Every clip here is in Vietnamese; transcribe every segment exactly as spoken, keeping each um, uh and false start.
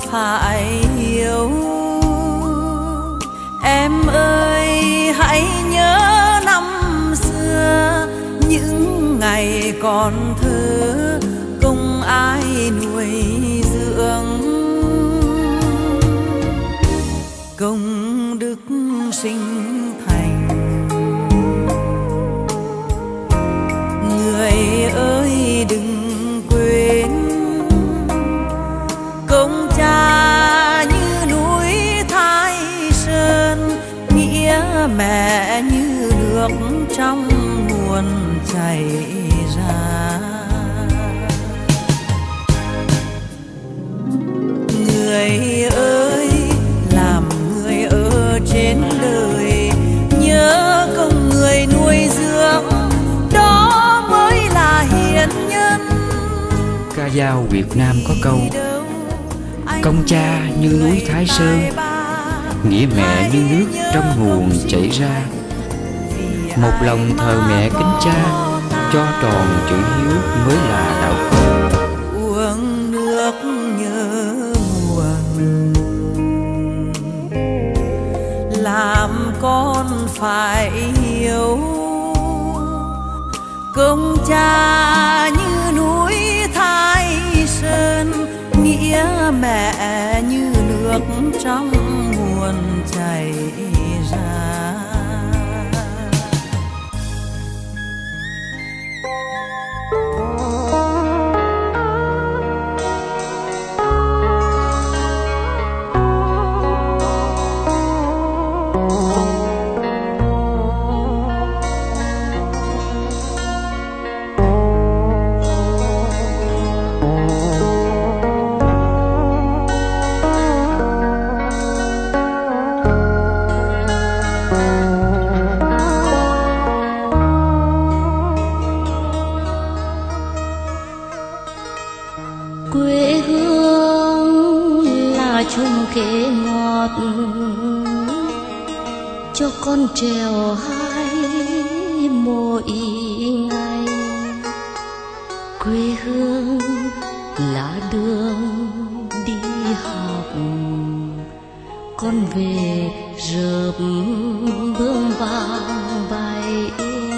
phải hiểu. Em ơi hãy nhớ năm xưa, những ngày còn thơ không ai nuôi dưỡng. Công đức sinh thành, người ơi đừng quên. Công cha như núi Thái Sơn, nghĩa mẹ như nước trong nguồn chảy ra. Người ơi làm người ở trên đời, nhớ công người nuôi dưỡng, đó mới là hiền nhân. Ca dao Việt Nam có câu: công cha như núi Thái Sơn, nghĩa mẹ như nước trong nguồn chảy ra. Một lòng thờ mẹ kính cha, cho tròn chữ hiếu mới là đạo con. Uống nước nhớ nguồn, làm con phải hiểu. Công cha như núi Thái Sơn, nghĩa mẹ như nước trong nguồn chảy ra. Quê hương là chung khế ngọt, cho con trèo hai mỗi ngày. Quê hương là đường đi học, con về rợp bướm vàng bay.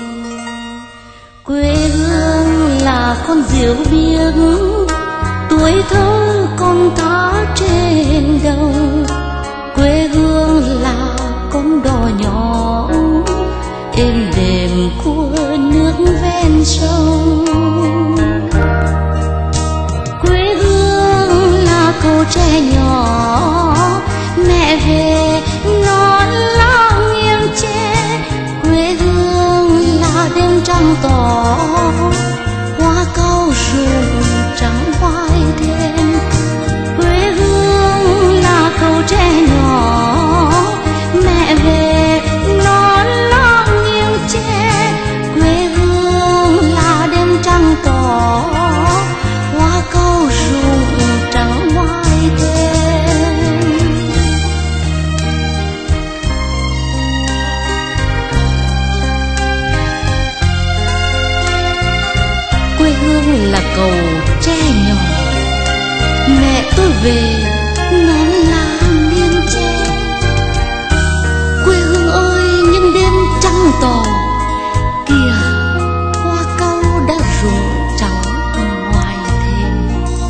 Quê hương là con diều biếc, tuổi thơ con thả trên đầu. Quê hương là con đò nhỏ, êm đềm của nước ven sông. Quê hương là câu tre nhỏ, mẹ về non lá nghiêng che. Quê hương là đêm trăng tỏ, hoa cau rụng trắng hoài đêm. Quê hương là câu tre nhỏ, mẹ về non lá nghiêng che. Quê hương là đêm trăng tỏ, hoa cau rụng trắng hoài đêm. Quê hương là cầu tre nhỏ, mẹ tôi về non lá nghiêng che. Quê hương ơi những đêm trăng tỏ, kìa hoa cau đã rụng trắng ngoài thềm.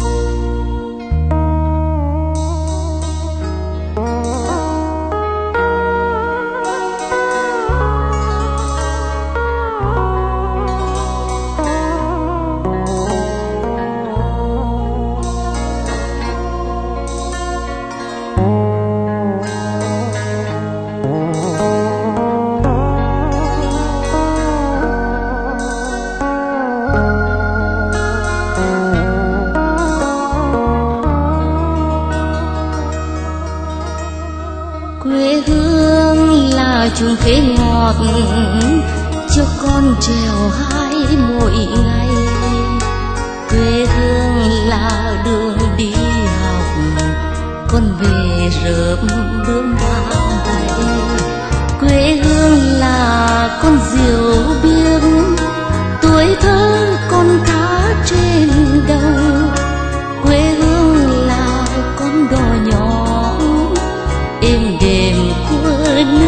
Quê hương là chuông khế ngọt, cho con trèo hai mỗi ngày. Quê hương là đường đi học, con về rợp bướm vàng bay. Quê hương là con diều biếc, tuổi thơ con thả trên đầu. Quê hương là con đò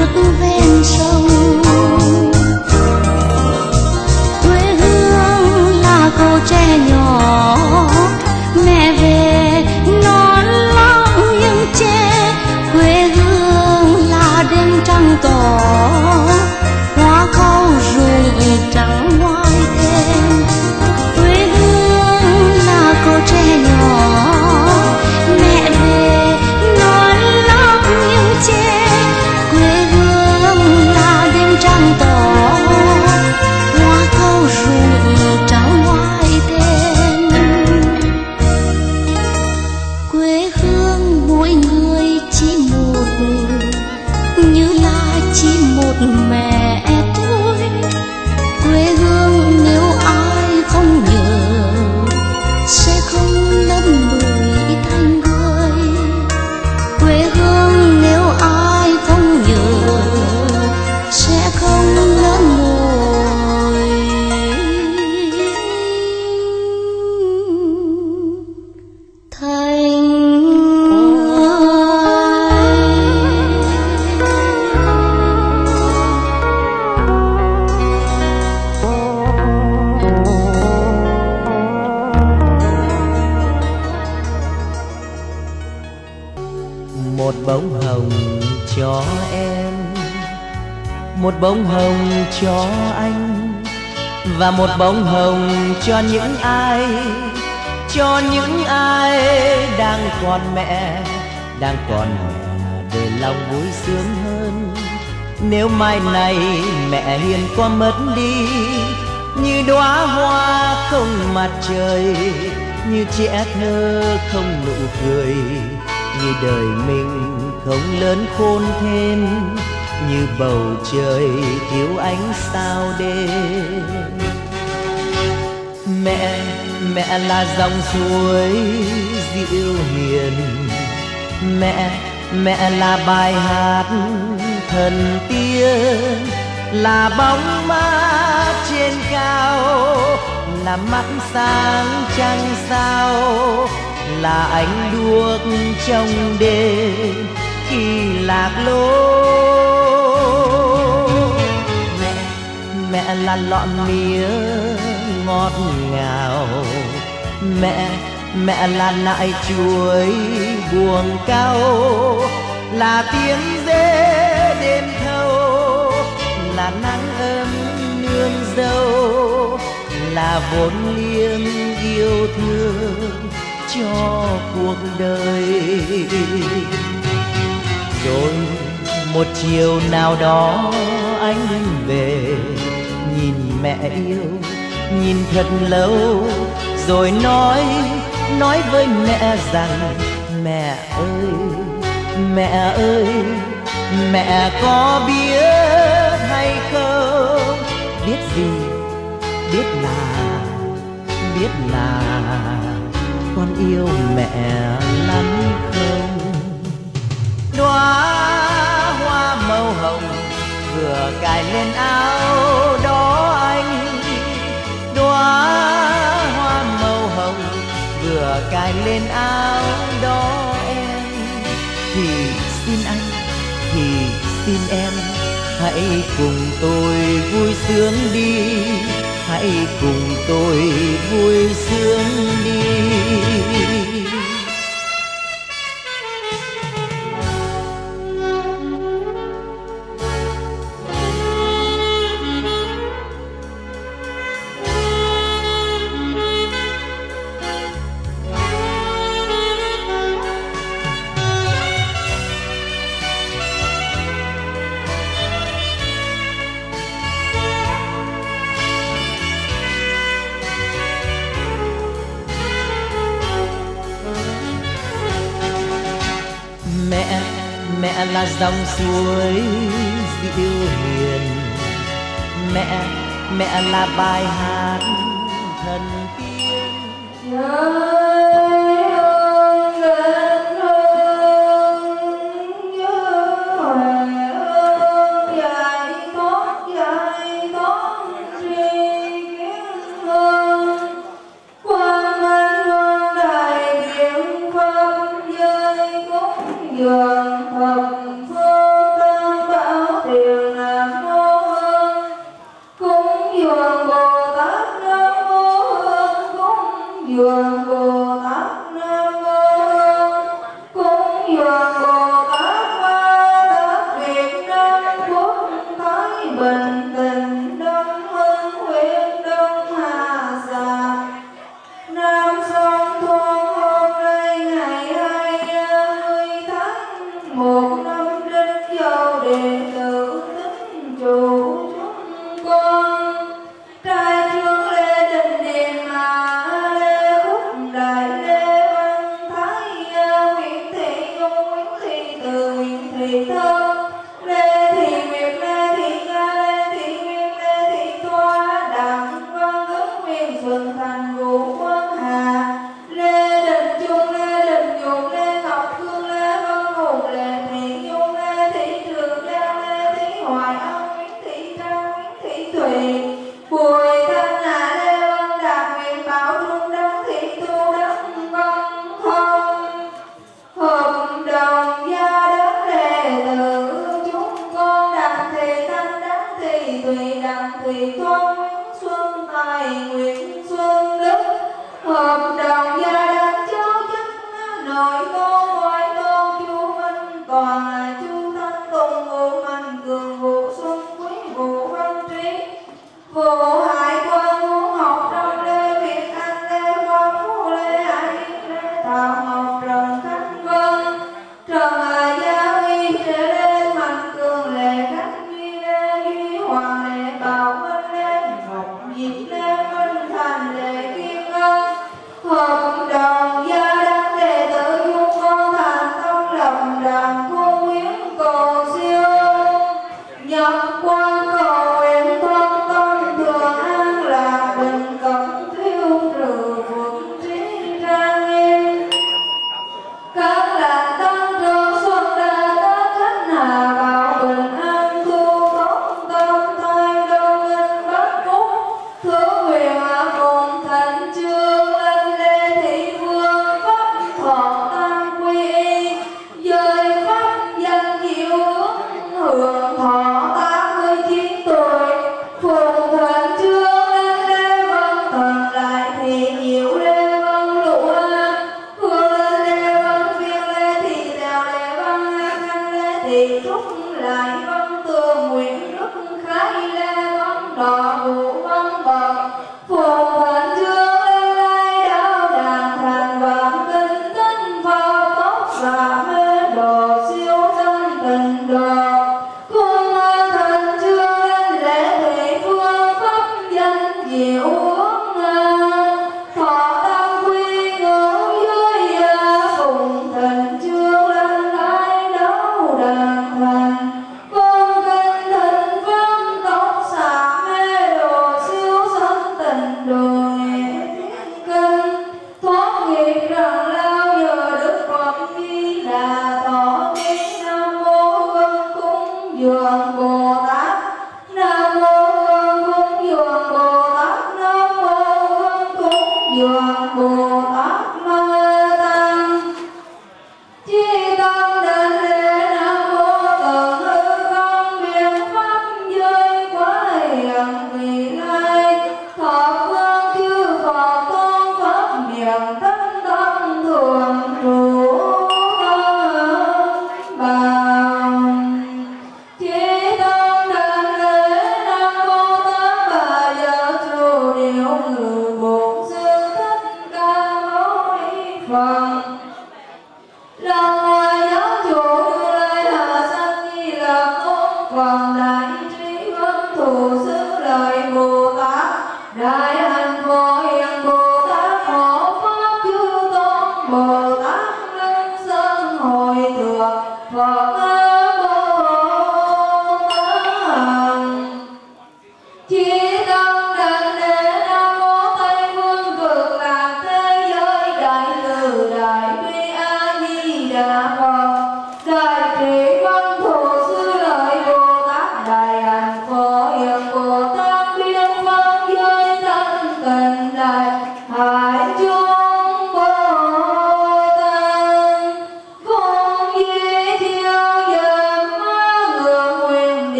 nước ven sông. Quê hương là cô tre nhỏ, mẹ về non lóng những tre. Quê hương là đêm trăng tỏ, hoa khâu rụng trắng ngoài đêm. Quê hương là cô tre nhỏ, mẹ về non lóng những tre. Quê hương là đêm trăng tỏ, hoa khâu rụng trắng ngoài đêm. Quê hương mỗi người chỉ một, như là chỉ một mẹ thôi. Quê hương nếu ai không nhớ sẽ không lên núi thành người. Quê hương nếu ai không nhớ sẽ không lên núi thành một bông hồng cho em, một bông hồng cho anh, và một bông hồng cho những ai, cho những ai đang còn mẹ, đang còn mẹ để lòng vui sướng hơn. Nếu mai này mẹ hiền có mất đi, như đóa hoa không mặt trời, như trẻ thơ không nụ cười, như đời mình không lớn khôn thêm, như bầu trời thiếu ánh sao đêm. Mẹ, mẹ là dòng suối dịu hiền, mẹ, mẹ là bài hát thần tiên, là bóng mát trên cao, là mắt sáng trăng sao, là ánh đuốc trong đêm khi lạc lối. Mẹ, mẹ là lọn mía ngọt ngào, mẹ, mẹ là nại chuối buồng cao, là tiếng dế đêm thâu, là nắng ấm nương dâu, là vốn liếng yêu thương cho cuộc đời. Rồi một chiều nào đó anh về, nhìn mẹ yêu, nhìn thật lâu, rồi nói, nói với mẹ rằng: mẹ ơi, mẹ ơi, mẹ có biết hay không? Biết gì? Biết là, biết là con yêu mẹ lắm không? Đóa hoa màu hồng vừa cài lên áo đó anh, đóa hoa màu hồng vừa cài lên áo đó em. Thì xin anh, thì xin em, hãy cùng tôi vui sướng đi, hãy cùng tôi vui sướng đi. Mẹ, mẹ là dòng suối dịu hiền, mẹ, mẹ là bài hát thần tiên. dường thầm phương cơn bão dường Bồ Tát Nam Mô, cúng dường Bồ Tát Ma Tát Việt Nam quốc thái bình tình đông hưng huyện Đông Hà Sa. Nam Son Thôn hôm nay ngày hai mươi tháng một năm Đinh Dậu đệ tử tính chủ chúng con trai trương Lê Đình Điền mà Lê Quốc Đại Lê Văn Thái Nguyễn Thị Nhung Nguyễn Thị Từ Nguyễn Thị Thơ Lê Thị Nguyệt Lê Thị Nga Lê Thị Nguyên Lê Thị Thoa Đặng Văn Ức Nguyên Xuân Thành Vũ Quân Hà Lê Đình Trung Lê Đình Nhung Lê Ngọc Cương Lê Văn Hùng Lê Thị Nhung Lê Thị Trường Giang Lê Thị Hoài Ân Nguyễn Thị Trang Nguyễn Thị Thùy Bùi Thanh Hà Lê Văn Đạt Nguyễn Bảo Trung Đăng Thị Tu Đăng Văn Thông hợp đồng gia đất đệ tử chúng con Đặng Thị Thanh Đặng Thị Thùy Đặng Thị Thoa Nguyễn Xuân Tài Nguyễn Xuân Đức hợp đồng gia đất cháu chắc nội con ngoại con chú Minh còn là chú Thanh Tùng Vũ Mạnh Cường Vũ Xuân Quý Vũ Văn Trí Vũ Hải Quan Vũ Học Trong Lê Việt Anh Lê Quang Vũ Lê Hải Lê Thảo Ngọc Trần Khánh Vân Trần Hà Gia Huy Lê Mạnh Cường Lê Khánh Duy Lê Duy Hoàng Lê Bảo Minh Lê Ngọc Diệp Lê Minh Thành Lê Kiên Ngân hợp đồng gia đăng đệ tử dung con thành công lập đàn cung nguyễn cầu siêu nhập quan cầu nguyện thân tâm thường an lạc bình cẩm thiếu trừ vượng trí trang nghiêm các lạc tăng trưởng xuân đà các khách hà bảo bình an thu tốt tâm thai đông minh bát cúc thứ nguyện ở cùng thành chương anh Lê Thị Phương pháp thọ tam quy y giới pháp danh diệu hướng hưởng thọ tam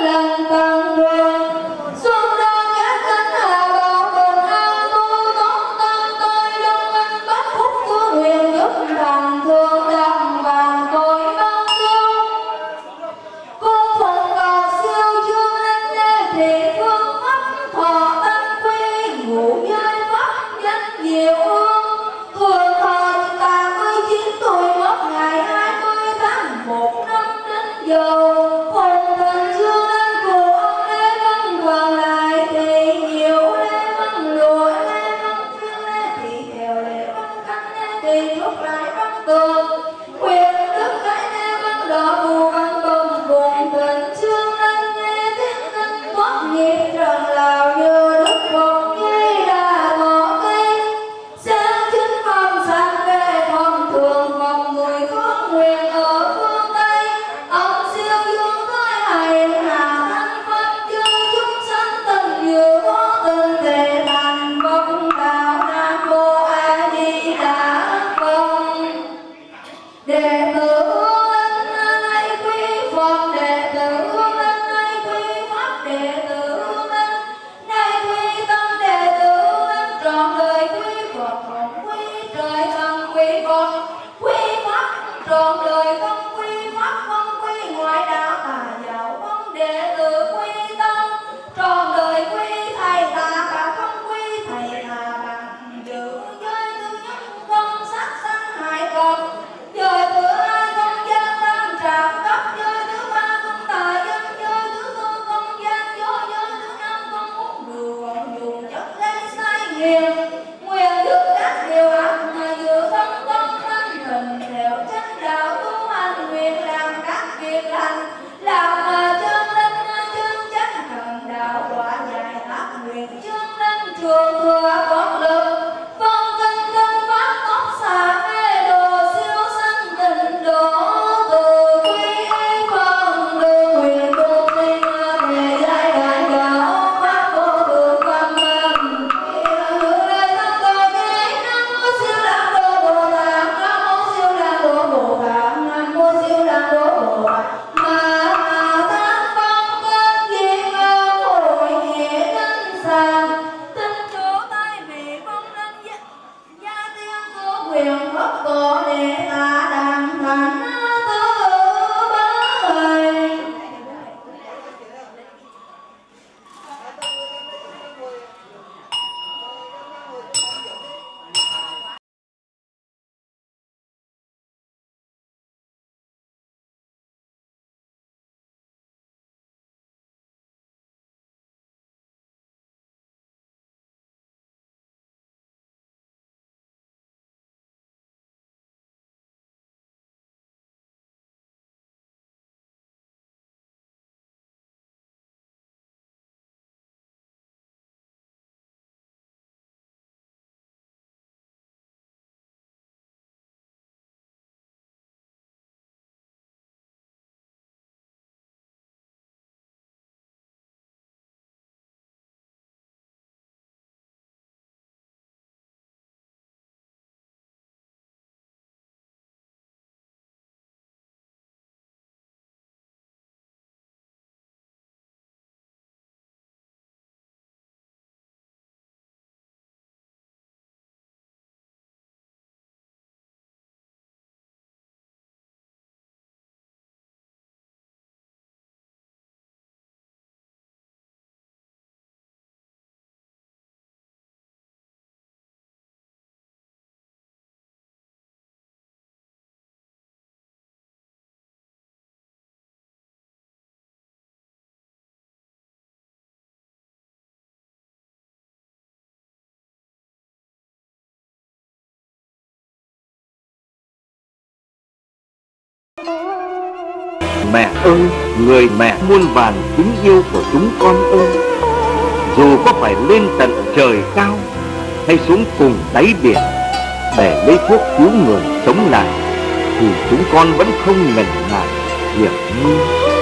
lần tận đường. Xuân đón các cánh hà bào bình an tu tốt tâm tôi đông anh bách phúc thương nguyện giúp thành thương đăng vàng tôi bao nhiêu. Cung phụng cầu siêu dương anh lê thị phương pháp thọ tăng quy ngũ giai pháp danh diệu hương. Thường thọ tám mươi chín tuổi mất ngày hai mươi tháng một năm đến giờ. Hồn thần dương anh của ông Lê Văn Hoàng lại thì nhiều Lê Văn Lụa, Lê Văn Phiên, Lê Thị Kèo, Lê Văn Khánh, Lê Thị Trúc lại Văn Tường, quyền Đức Cái, Lê Văn Đỏ, Phù Văn Bông, cùng tình dương anh nghe tiếng anh thoát nghiệp trần lào như đức Phật ngay đà ngõ cây. Sáng chính phong sanh về thông thường vòng người con nguyện ở phương Tây. Ông siêu dương tới hành hạ thanh pháp chân chúng sanh tình vừa có tình thể thành vong đạo Nam Mô A Di Đà Phật. Đệ tử Hương Linh nay quy Phật, đệ tử Hương Linh nay quy Pháp, đệ tử Hương Linh nay quy Tâm, đệ tử Hương Linh trọn đời quy Phật, trọn quy trời không quy Phật, quy Pháp trọn đời không quy Pháp, không quy ngoại đạo tà giáo, không đệ tử quy Tâm trọn đời quy thầy tà bà, không quy thầy tà bà. Giữ giới thứ nhất không sát sanh hại vật, giới thứ hai không gian tam trạm cấp, giới thứ ba không tà dâm, giới thứ tư không gian dối, giới thứ năm không hút rượu, không dùng chất gây say nghiền. Nguyện dứt các điều ác mà giữ tâm con thanh thần theo chánh đạo tu hành, nguyện làm các việc lành, làm mà chân linh chân chánh thần đạo quả giải thoát, nguyện chân linh trường thừa Phật lực, phân kinh kinh pháp tóc xà mê đồ siêu sanh tịnh độ, từ quy phân đường nguyện tu sinh về giai đoạn đạo pháp vô thượng văn minh. Hương lê thân tôi cái Nam Mô Siêu Lạc Đô Bồ Tát, Nam Mô Siêu Lạc Đô Bồ Tát, Nam Mô Siêu Lạc Đô Bồ Tát. Mà thác phong kết duyên ơn hội nghĩa danh sàng, tinh chỗ tay vị phong linh gia, gia tiên cứu quyền Phật tổ đệ ta đàn thành tư bái. Mẹ ơi, người mẹ muôn vàn kính yêu của chúng con ơi, dù có phải lên tận trời cao hay xuống cùng đáy biển để lấy thuốc cứu người sống lại, thì chúng con vẫn không ngần ngại hiểm nguy.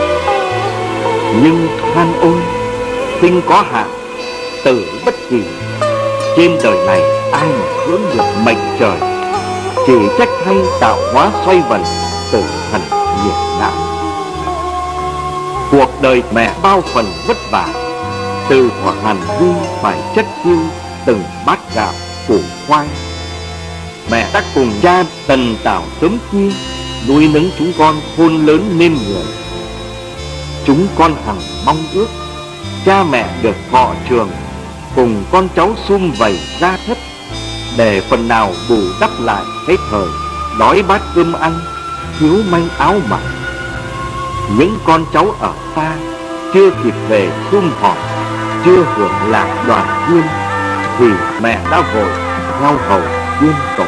Nhưng than ôi, sinh có hạn, tử bất kỳ. Trên đời này ai mà cưỡng được mệnh trời, chỉ trách thay tạo hóa xoay vần, tử thần nhiệt não. Cuộc đời mẹ bao phần vất vả, từ thuở hàn vi phải chất chiêu từng bát gạo củ khoai. Mẹ đã cùng cha tần tảo sớm chia, nuôi nấng chúng con khôn lớn nên người. Chúng con hằng mong ước cha mẹ được thọ trường, cùng con cháu sum vầy ra thất, để phần nào bù đắp lại cái thời đói bát cơm ăn, thiếu manh áo mặc. Những con cháu ở xa chưa kịp về sum họp, chưa hưởng lạc đoàn viên, thì mẹ đã vội theo hầu viên tổ.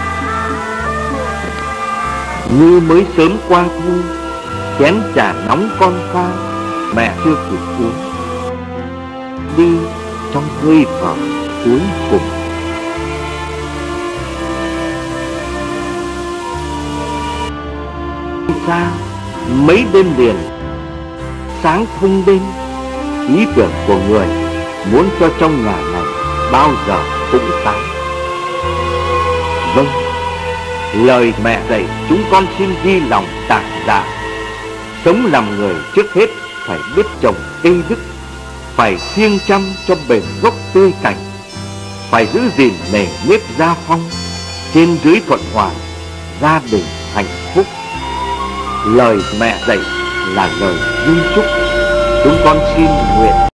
Như mới sớm qua thu, chén trà nóng con pha, mẹ chưa kịp uống, đi trong hơi thở cuối cùng. Xa mấy đêm liền, sáng không đêm, ý tưởng của người muốn cho trong nhà này bao giờ cũng sáng. Vâng, lời mẹ dạy chúng con xin ghi lòng tạc dạ. Sống làm người trước hết phải biết trồng cây đức, phải siêng chăm cho bền gốc tươi cảnh, phải giữ gìn nề nếp gia phong, trên dưới thuận hòa, gia đình hạnh phúc. Lời mẹ dạy là lời di chúc, chúng con xin nguyện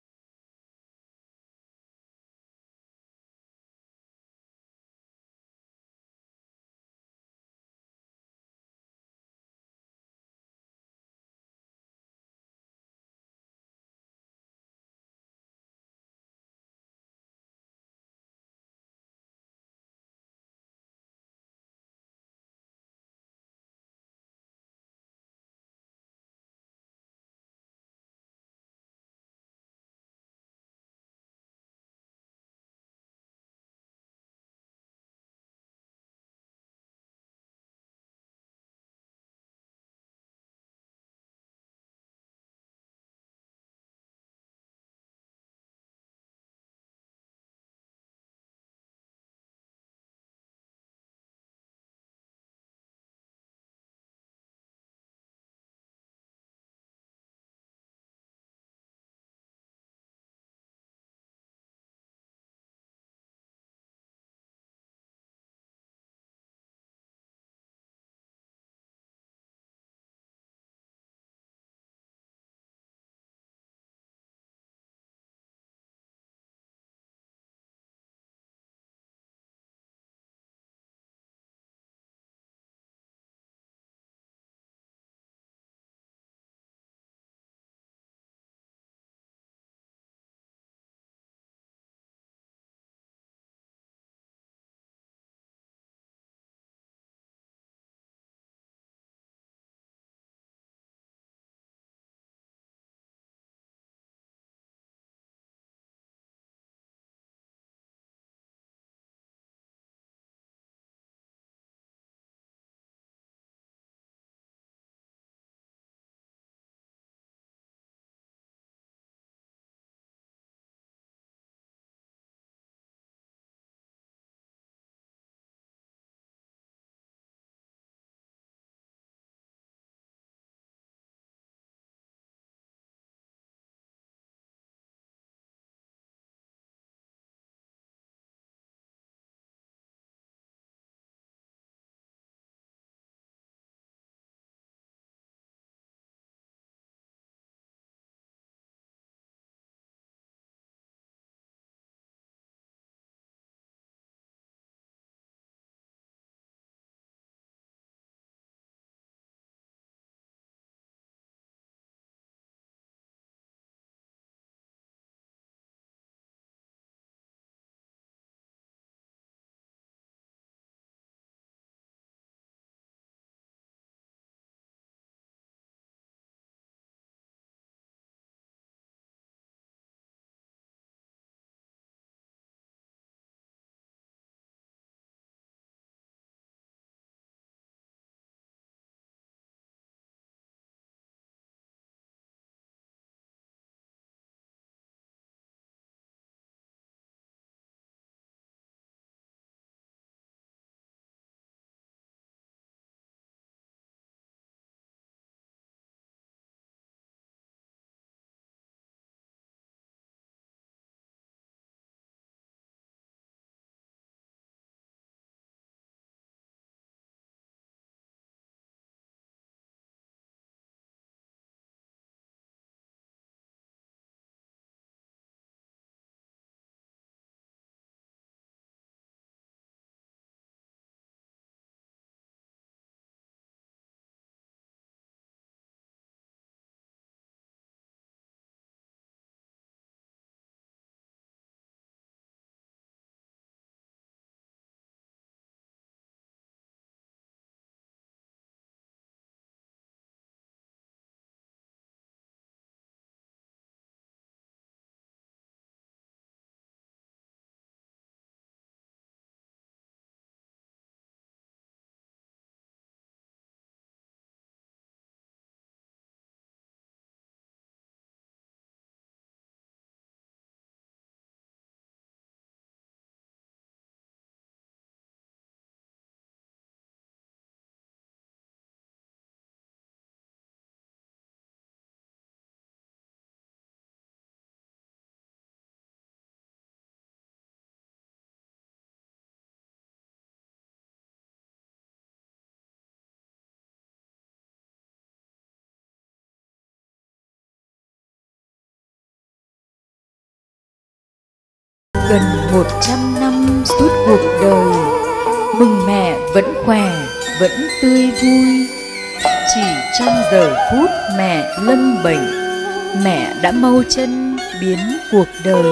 gần một trăm năm suốt cuộc đời, mừng mẹ vẫn khỏe, vẫn tươi vui. Chỉ trong giờ phút mẹ lâm bệnh, mẹ đã mau chân biến cuộc đời.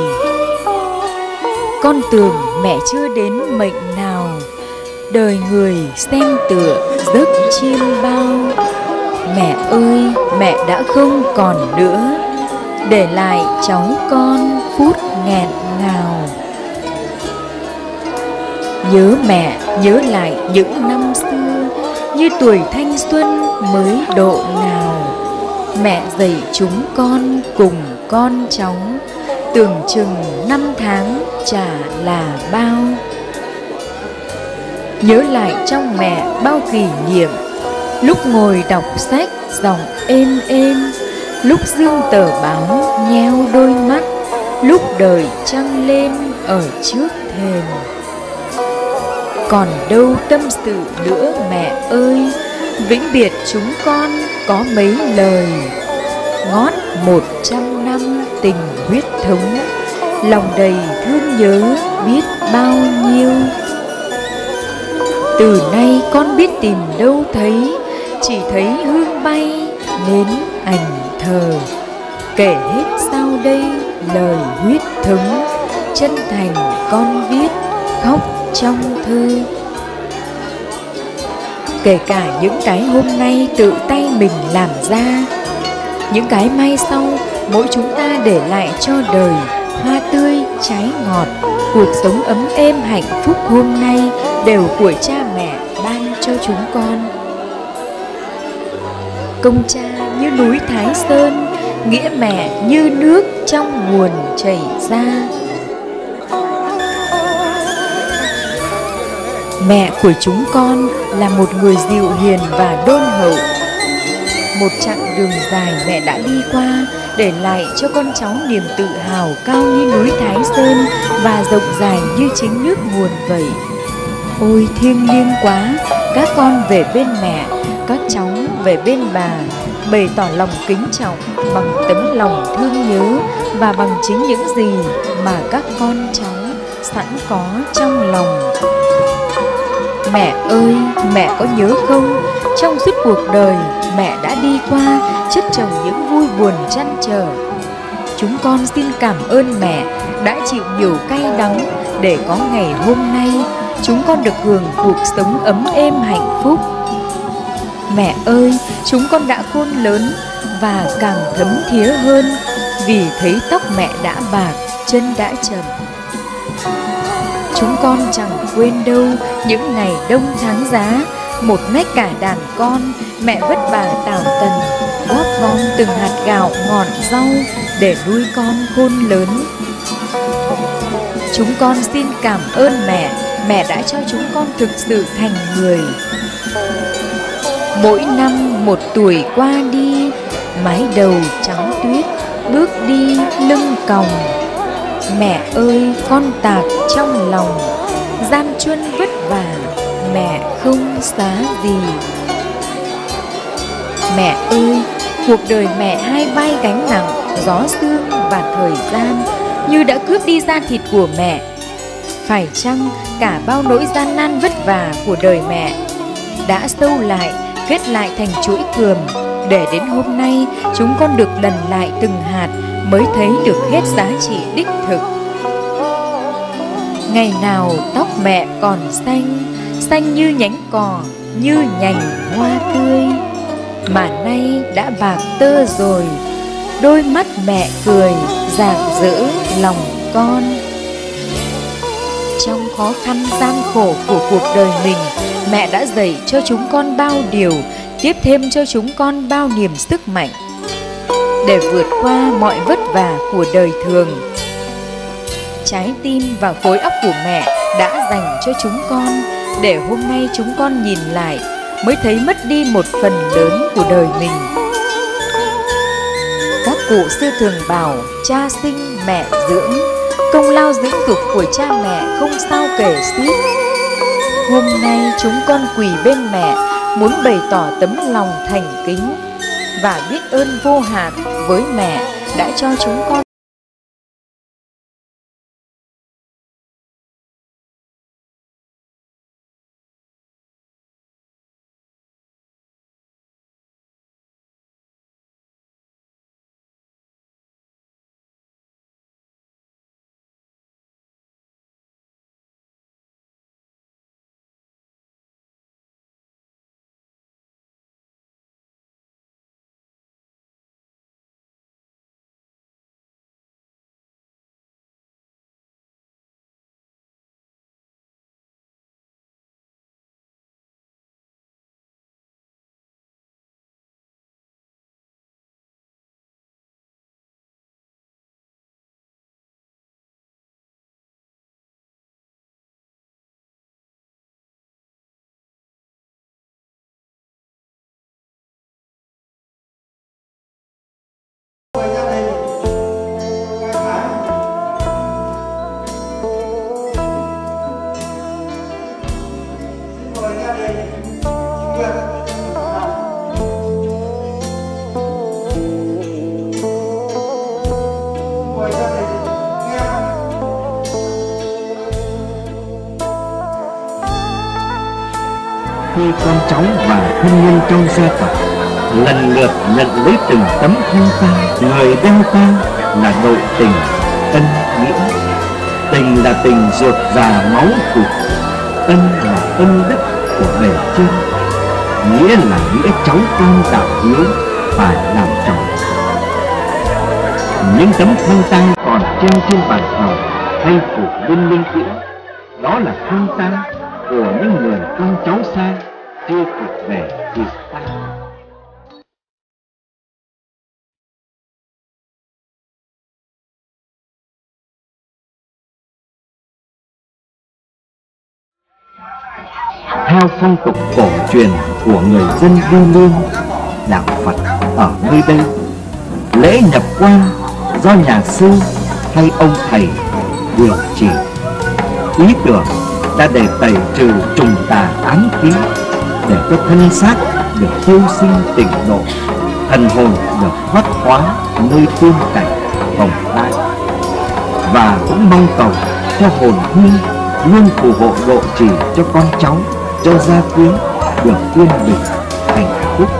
Con tưởng mẹ chưa đến mệnh nào, đời người xem tựa giấc chiêm bao. Mẹ ơi, mẹ đã không còn nữa, để lại cháu con phút nghẹn ngào. Nhớ mẹ, nhớ lại những năm xưa, như tuổi thanh xuân mới độ nào. Mẹ dạy chúng con cùng con cháu, tưởng chừng năm tháng chả là bao. Nhớ lại trong mẹ bao kỷ niệm, lúc ngồi đọc sách giọng êm êm, lúc dương tờ báo nheo đôi mắt, lúc đời trăng lên ở trước thềm. Còn đâu tâm sự nữa mẹ ơi, vĩnh biệt chúng con có mấy lời. Ngót một trăm năm tình huyết thống, lòng đầy thương nhớ biết bao nhiêu. Từ nay con biết tìm đâu thấy, chỉ thấy hương bay nến ảnh thờ. Kể hết sau đây lời huyết thống, chân thành con viết khóc trong thơ. Kể cả những cái hôm nay tự tay mình làm ra, những cái mai sau mỗi chúng ta để lại cho đời hoa tươi trái ngọt. Cuộc sống ấm êm hạnh phúc hôm nay đều của cha mẹ ban cho chúng con. Công cha như núi Thái Sơn, nghĩa mẹ như nước trong nguồn chảy ra. Mẹ của chúng con là một người dịu hiền và đôn hậu. Một chặng đường dài mẹ đã đi qua, để lại cho con cháu niềm tự hào cao như núi Thái Sơn và rộng dài như chính nước nguồn vậy. Ôi thiêng liêng quá, các con về bên mẹ, các cháu về bên bà, bày tỏ lòng kính trọng bằng tấm lòng thương nhớ và bằng chính những gì mà các con cháu sẵn có trong lòng. Mẹ ơi, mẹ có nhớ không, trong suốt cuộc đời mẹ đã đi qua chất chồng những vui buồn trăn trở. Chúng con xin cảm ơn mẹ đã chịu nhiều cay đắng để có ngày hôm nay chúng con được hưởng cuộc sống ấm êm hạnh phúc. Mẹ ơi, chúng con đã khôn lớn và càng thấm thía hơn vì thấy tóc mẹ đã bạc, chân đã chậm. Chúng con chẳng quên đâu những ngày đông tháng giá, một nách cả đàn con, mẹ vất vả tảo tần, góp gom từng hạt gạo ngọn rau để nuôi con khôn lớn. Chúng con xin cảm ơn mẹ, mẹ đã cho chúng con thực sự thành người. Mỗi năm một tuổi qua đi, mái đầu trắng tuyết, bước đi lưng còng. Mẹ ơi, con tạc trong lòng, gian truân vất vả, mẹ không xá gì. Mẹ ơi, cuộc đời mẹ hai vai gánh nặng, gió sương và thời gian như đã cướp đi da thịt của mẹ. Phải chăng cả bao nỗi gian nan vất vả của đời mẹ đã sâu lại, kết lại thành chuỗi cườm, để đến hôm nay chúng con được lần lại từng hạt mới thấy được hết giá trị đích thực. Ngày nào tóc mẹ còn xanh, xanh như nhánh cỏ, như nhành hoa tươi, mà nay đã bạc tơ rồi, đôi mắt mẹ cười rạng rỡ lòng con. Trong khó khăn gian khổ của cuộc đời mình, mẹ đã dạy cho chúng con bao điều, tiếp thêm cho chúng con bao niềm sức mạnh để vượt qua mọi vất vả của đời thường. Trái tim và khối óc của mẹ đã dành cho chúng con, để hôm nay chúng con nhìn lại mới thấy mất đi một phần lớn của đời mình. Các cụ xưa thường bảo cha sinh mẹ dưỡng, công lao dưỡng dục của cha mẹ không sao kể xiết. Hôm nay chúng con quỳ bên mẹ, muốn bày tỏ tấm lòng thành kính và biết ơn vô hạn với mẹ đã cho chúng con mời gia đình nghe. Khi con cháu và thân nhân trong gia tộc lần lượt nhận lấy từng tấm khăn tang, người đeo tang là đội tình ân nghĩa. Tình là tình ruột già máu thịt, ân là ân đức của bề trên, nghĩa là nghĩa cháu con đạo hiếu phải làm chồng. Những tấm khăn tang còn treo trên bàn thờ hay phủ bên linh cữu, đó là khăn tang của những người con cháu xa chưa kịp về kịp tang. Theo phong tục cổ truyền của người dân Điêu Lương, đạo Phật ở nơi đây, lễ nhập quan do nhà sư hay ông thầy điều chỉ. Ý tưởng đã để tẩy trừ trùng tà ám khí, để cho thân xác được siêu sinh tỉnh độ, thần hồn được thoát hóa nơi tiên cảnh hồng lai. Và cũng mong cầu cho hồn hương luôn phù hộ độ trì cho con cháu, cho gia quyến được yên bình hạnh phúc.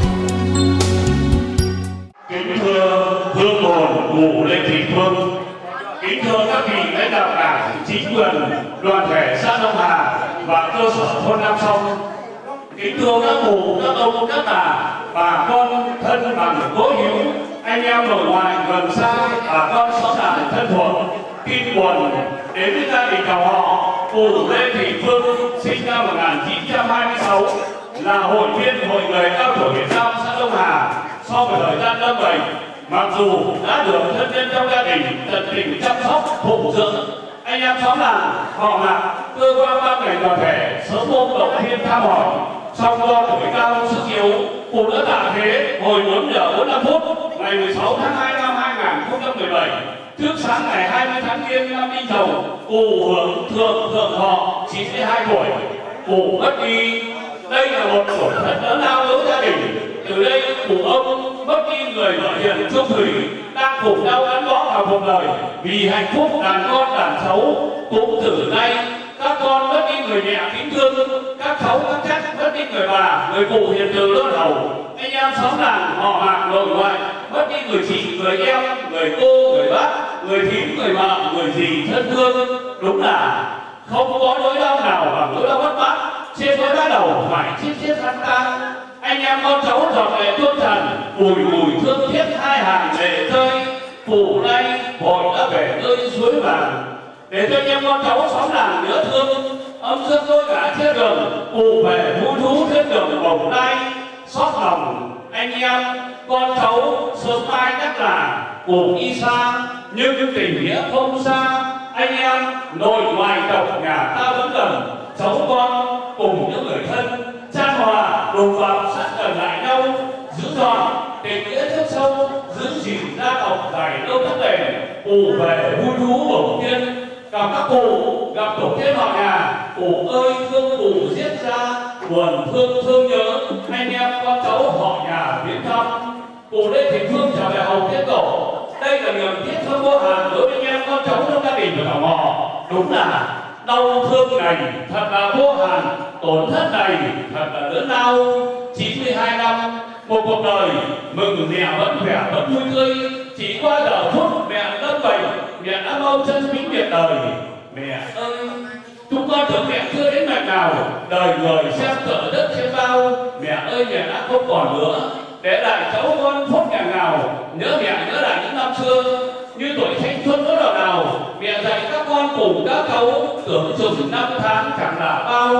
Kính thưa hương hồn cụ Lê Thị Phương, kính thưa các vị lãnh đạo đảng, chính quyền, đoàn thể xã Đông Hà và cơ sở thôn Nam Sông, kính thưa các cụ, các ông, các bà, bà con thân bằng cố hữu, anh em nội ngoại gần xa, bà con xóm làng thân thuộc, tin buồn đến với gia đình chào họ. Cụ Lê Thị Phương sinh năm một nghìn chín trăm hai mươi sáu, là hội viên Hội người cao tuổi Việt Nam xã Đông Hà. Sau một thời gian lâm bệnh, mặc dù đã được thân nhân trong gia đình tận tình chăm sóc phụng dưỡng, anh em xóm làng, họ hàng, cơ quan ban ngành đoàn thể sớm ôm động viên thăm hỏi, song do tuổi cao sức yếu, cụ đã tạ thế hồi bốn giờ bốn mươi lăm phút ngày mười sáu tháng hai năm hai nghìn không trăm mười bảy. Trước sáng ngày hai mươi tháng Giêng năm Đinh Dậu, cụ hưởng thượng thượng thọ chín mươi hai tuổi. Cụ mất đi. Đây là một tổn thất lớn lao đối với gia đình. Từ đây cụ ông mất đi người vợ hiền trung thủy, đang cùng nhau gắn bó vào một đời vì hạnh phúc đàn con đàn cháu. Cũng từ nay các con mất đi người mẹ kính thương, các cháu các chắc mất đi người bà, người cụ hiền từ đôn hầu. Anh em xóm làng họ hàng nội ngoại mất đi người chị, người em, người cô, người bác, người thím, người mợ, người dì thân thương. Đúng là không có nỗi đau nào bằng nỗi đau mất mát. Trên nỗi đau đầu phải chiết chiết khăn tang. Anh em con cháu giọt lệ tuôn trần, bùi bùi thương thiết hai hàng lệ rơi. Cụ nay hội đã về nơi suối vàng, để cho anh em con cháu xóm làng nhớ thương. Âm dương đôi cả trên đường, cụ về vui thú trên đường bồng lai. Xót lòng anh em con cháu sớm mai nhắc là cụ đi xa, nhưng tình nghĩa không xa. Anh em nội ngoại tộc nhà ta vẫn cần cháu con cùng những người thân chan hòa đùm bọc sát gần lại nhau, giữ gìn tình nghĩa trước sâu, giữ gìn gia tộc dài lâu thất bền. Cụ về vui thú bổng tiên, gặp các cụ, gặp tổ tiên họ nhà. Cụ ơi thương cụ giết ra, buồn thương thương nhớ anh em con cháu họ nhà viếng thăm. Cụ Lê Thị Phương trở về hầu tiết tổ. Đây là niềm tiếc thương vô hạn đối với anh em con cháu trong gia đình của dòng họ. Đúng là đau thương này thật là vô hạn, tổn thất này thật là lớn lao. chín mươi hai năm, một cuộc đời mừng mẹ vẫn khỏe vẫn vui tươi. Chỉ qua giờ phút mẹ lâm bệnh, mẹ đã mau chân vĩnh biệt đời. Mẹ ơi, chúng con tưởng mẹ chưa đến ngày nào, đời người xem cỡ đất trên bao. Mẹ ơi, mẹ đã không còn nữa, để lại cháu con phút ngày nào. Nhớ mẹ, nhớ lại những năm xưa, như tuổi thanh xuân đó đầu nào. Mẹ dạy các con cùng các cháu, tưởng chừng năm tháng chẳng là bao.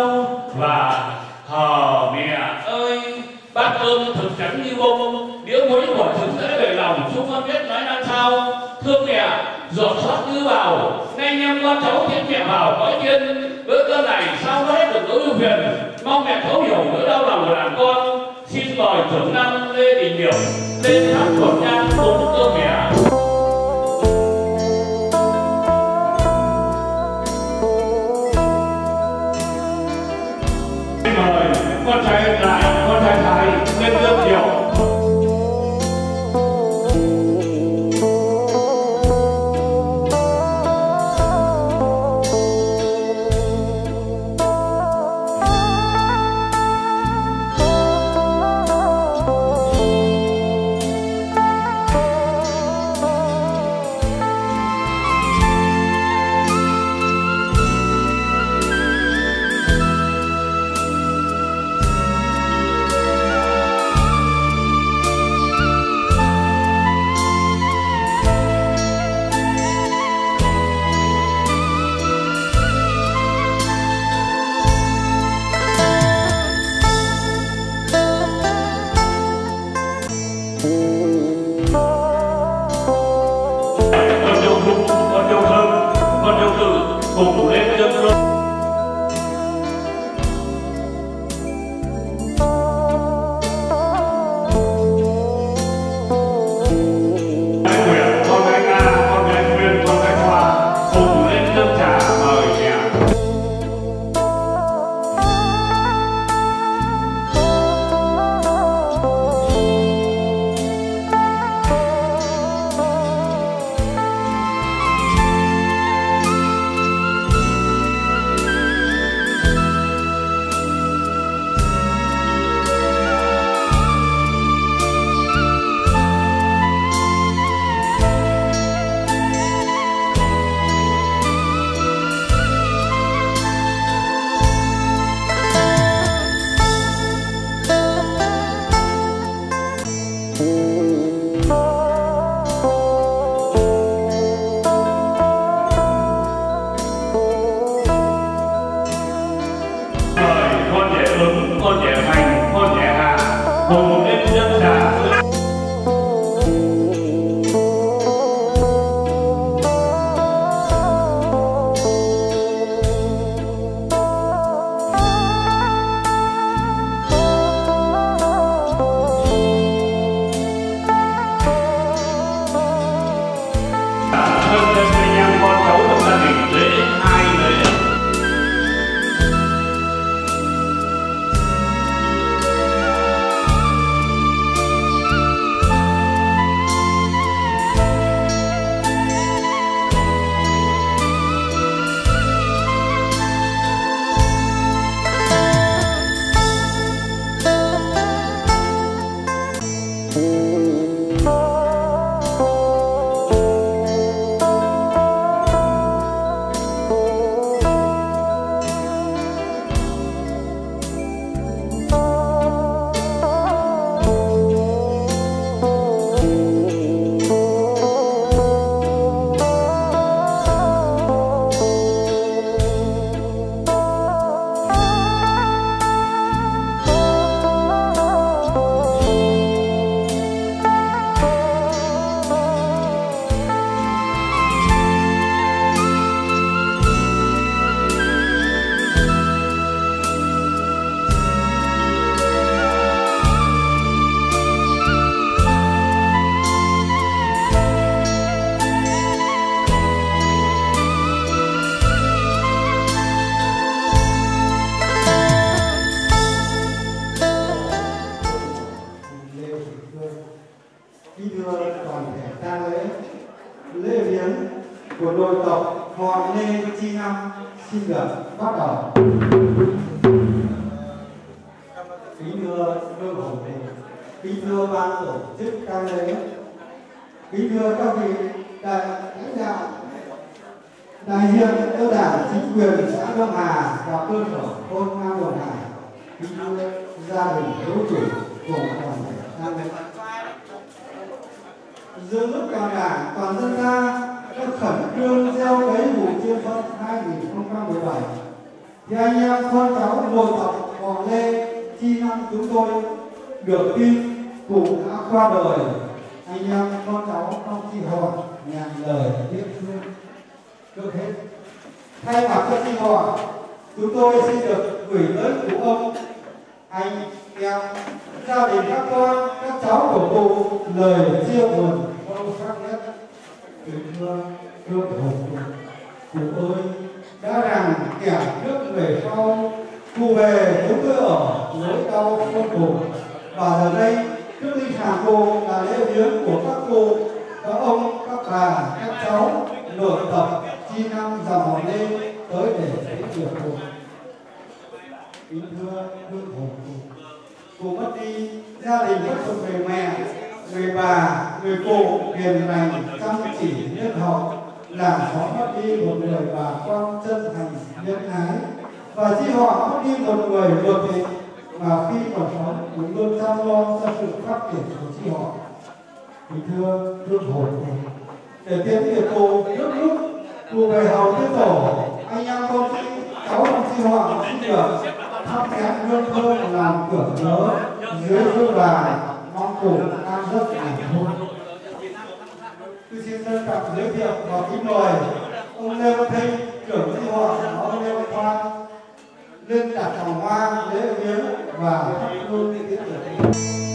Và hờ mẹ ơi, bát cơm thực trắng như bông, đĩa muối quả thực dễ về lòng. Chúng con biết nói làm sao. Thương mẹ giọt xót như vào, nay anh em con cháu tiến mẹ vào cõi tiên. Bữa cơm này sao nó hết được nỗi ưu phiền, mong mẹ thấu hiểu nỗi đau lòng của đàn con. Xin mời trưởng năm Lê Đình Hiểu lên tháp tuần nhang cúng cơm mẹ. Xin mời con trai lại, con trai thái lên cơm Hiểu. cùng lên dân hương. của đội tộc họ Lê Chi Năm xin được bắt đầu. Kính thưa Vương Hồng Thịnh, kính thưa ban tổ chức tang lễ, kính thưa các vị đại lãnh đạo, đại diện cho đảng, chính quyền xã Đông Hà và cơ sở thôn Nam Đồng Hải, kính thưa gia đình hiếu chủ cùng toàn thể tang lễ. Giữa lúc toàn đảng, toàn dân ta đã khẩn trương gieo cấy vụ chiêm xuân hai nghìn không trăm mười bảy, thì anh em con cháu nội tộc họ Lê Chi Năm chúng tôi được tin cụ đã qua đời. Anh em con cháu trong chi họ ngàn lời tiếc thương. Trước hết, thay mặt cho chi họ, chúng tôi xin được gửi tới cụ ông, anh em, gia đình các con, các cháu của cụ lời chia buồn sâu sắc nhất. Kính thưa Vương Hồng, cụ ơi, đã rằng kẻ trước về sau, cụ về chúng tôi ở nỗi đau khôn cùng. Và giờ đây, trước linh hàm cụ là lễ viếng của các cụ, các ông, các bà, các cháu, nội tộc Chi Năm dòng họ Lê tới để thấy việc cụ. Kính thưa Vương Hồng, cụ mất đi, gia đình mất một người mẹ, người bà, người cụ hiền lành, chăm chỉ, nhân hậu, làm xóm mất đi một người bà con chân thành, nhân ái, và chi họ mất đi một người ruột thịt mà khi còn sống cũng luôn chăm lo cho sự phát triển của chi họ. Kính thưa Vương Hồng, để tiến việc cụ trước lúc cụ về hầu tiết tổ, anh em con chị, cháu trong chi họ xin được thắp nén hương thơm làm tưởng nhớ dưới hương đài, mong cụ an giấc hạnh phúc. Tôi xin trân trọng giới thiệu và kính mời ông Lê Văn Thinh, trưởng chi hội Phó Lê Văn Khoan lên đặt vòng hoa lễ viếng và thắp hương tiễn biệt.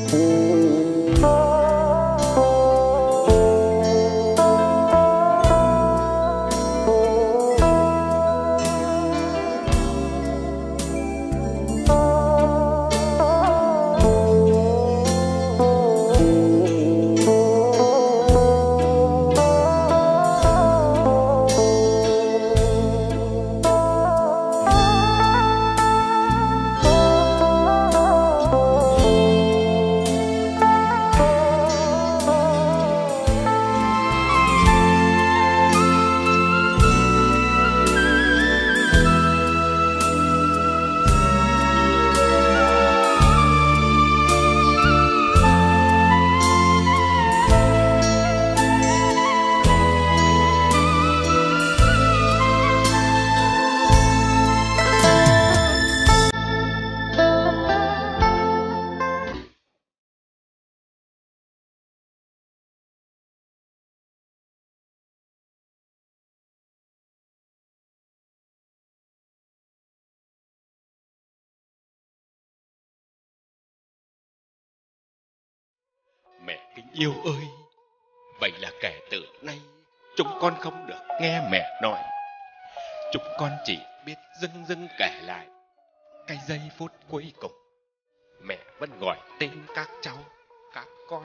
Mẹ kính yêu ơi, vậy là kể từ nay chúng con không được nghe mẹ nói. Chúng con chỉ biết dưng dưng kể lại cái giây phút cuối cùng mẹ vẫn gọi tên các cháu, các con.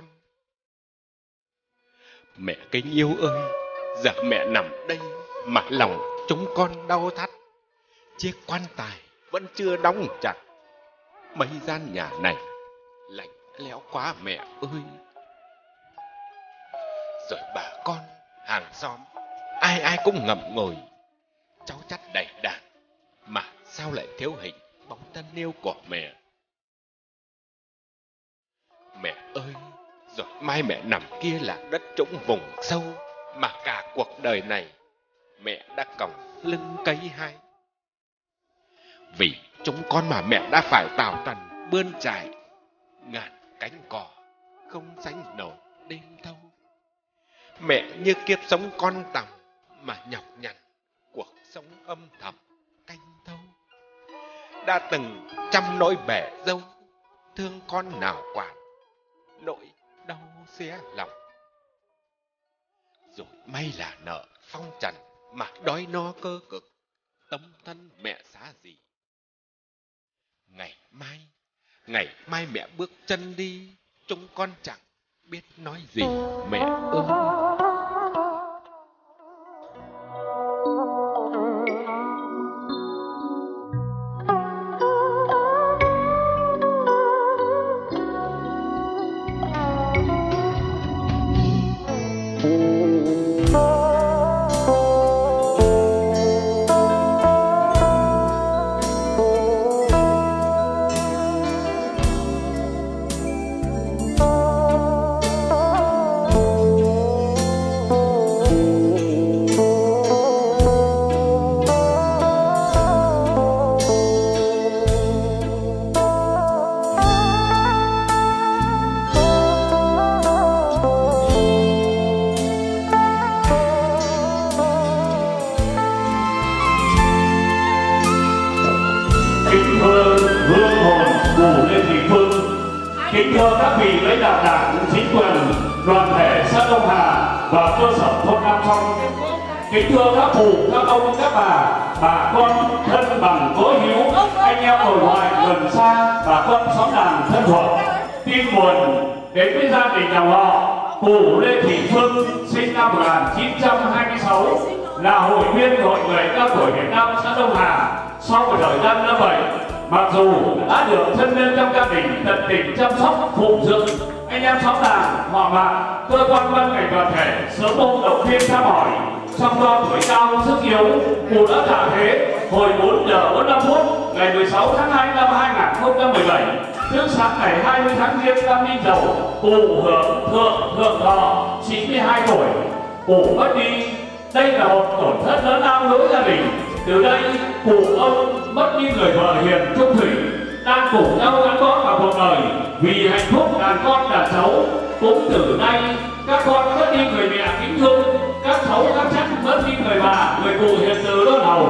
Mẹ kính yêu ơi, giờ mẹ nằm đây mà lòng chúng con đau thắt. Chiếc quan tài vẫn chưa đóng chặt, mấy gian nhà này lạnh lẽo quá mẹ ơi. Rồi bà con, hàng xóm, ai ai cũng ngậm ngùi. Cháu chắt đầy đàn, mà sao lại thiếu hình bóng thân yêu của mẹ. Mẹ ơi, rồi mai mẹ nằm kia là đất trũng vùng sâu, mà cả cuộc đời này mẹ đã còng lưng cây hai. Vì chúng con mà mẹ đã phải tảo tần bươn trải ngàn cánh cỏ không sánh nổi đêm thâu. Mẹ như kiếp sống con tòng mà nhọc nhằn cuộc sống âm thầm canh thâu. Đã từng trăm nỗi bể dâu, thương con nào quản nỗi đau xé lòng. Rồi may là nợ phong trần mà đói no cơ cực, tấm thân mẹ xá gì. Ngày mai, ngày mai mẹ bước chân đi, chúng con chẳng biết nói gì mẹ ơi. Kính thưa các vị lãnh đạo đảng, chính quyền, đoàn thể xã Đông Hà và cơ sở thôn Nam Phong. Kính thưa các cụ, các ông, các bà, bà con thân bằng cố hữu, anh em ở ngoài gần xa, bà con xóm làng thân thuộc. Tin buồn đến với gia đình dòng họ cụ Lê Thị Phương, sinh năm một nghìn chín trăm hai mươi sáu, là hội viên hội người cao tuổi Việt Nam xã Đông Hà. Sau một thời gian năm bảy, mặc dù đã được thân nhân trong gia đình tận tình chăm sóc phụng dưỡng, anh em xóm làng, họ bạn, cơ quan ban ngành đoàn thể sớm ôm động viên thăm hỏi, song do tuổi cao sức yếu, cụ đã tạ thế hồi bốn giờ bốn mươi lăm phút ngày mười sáu tháng hai năm hai nghìn không trăm mười bảy, trước sáng ngày hai mươi tháng Giêng năm Đinh Dậu, cụ hưởng thượng thượng thọ chín mươi hai tuổi. Cụ mất đi, đây là một tổn thất lớn lao đối với gia đình. Từ đây, cụ ông mất đi người vợ hiền trung thủy, đang cùng nhau gắn bó vào cuộc đời vì hạnh phúc đàn con đàn cháu. Cũng từ nay, các con mất đi người mẹ kính thương, các cháu các chắc mất đi người bà, người cụ hiền từ đôn hầu.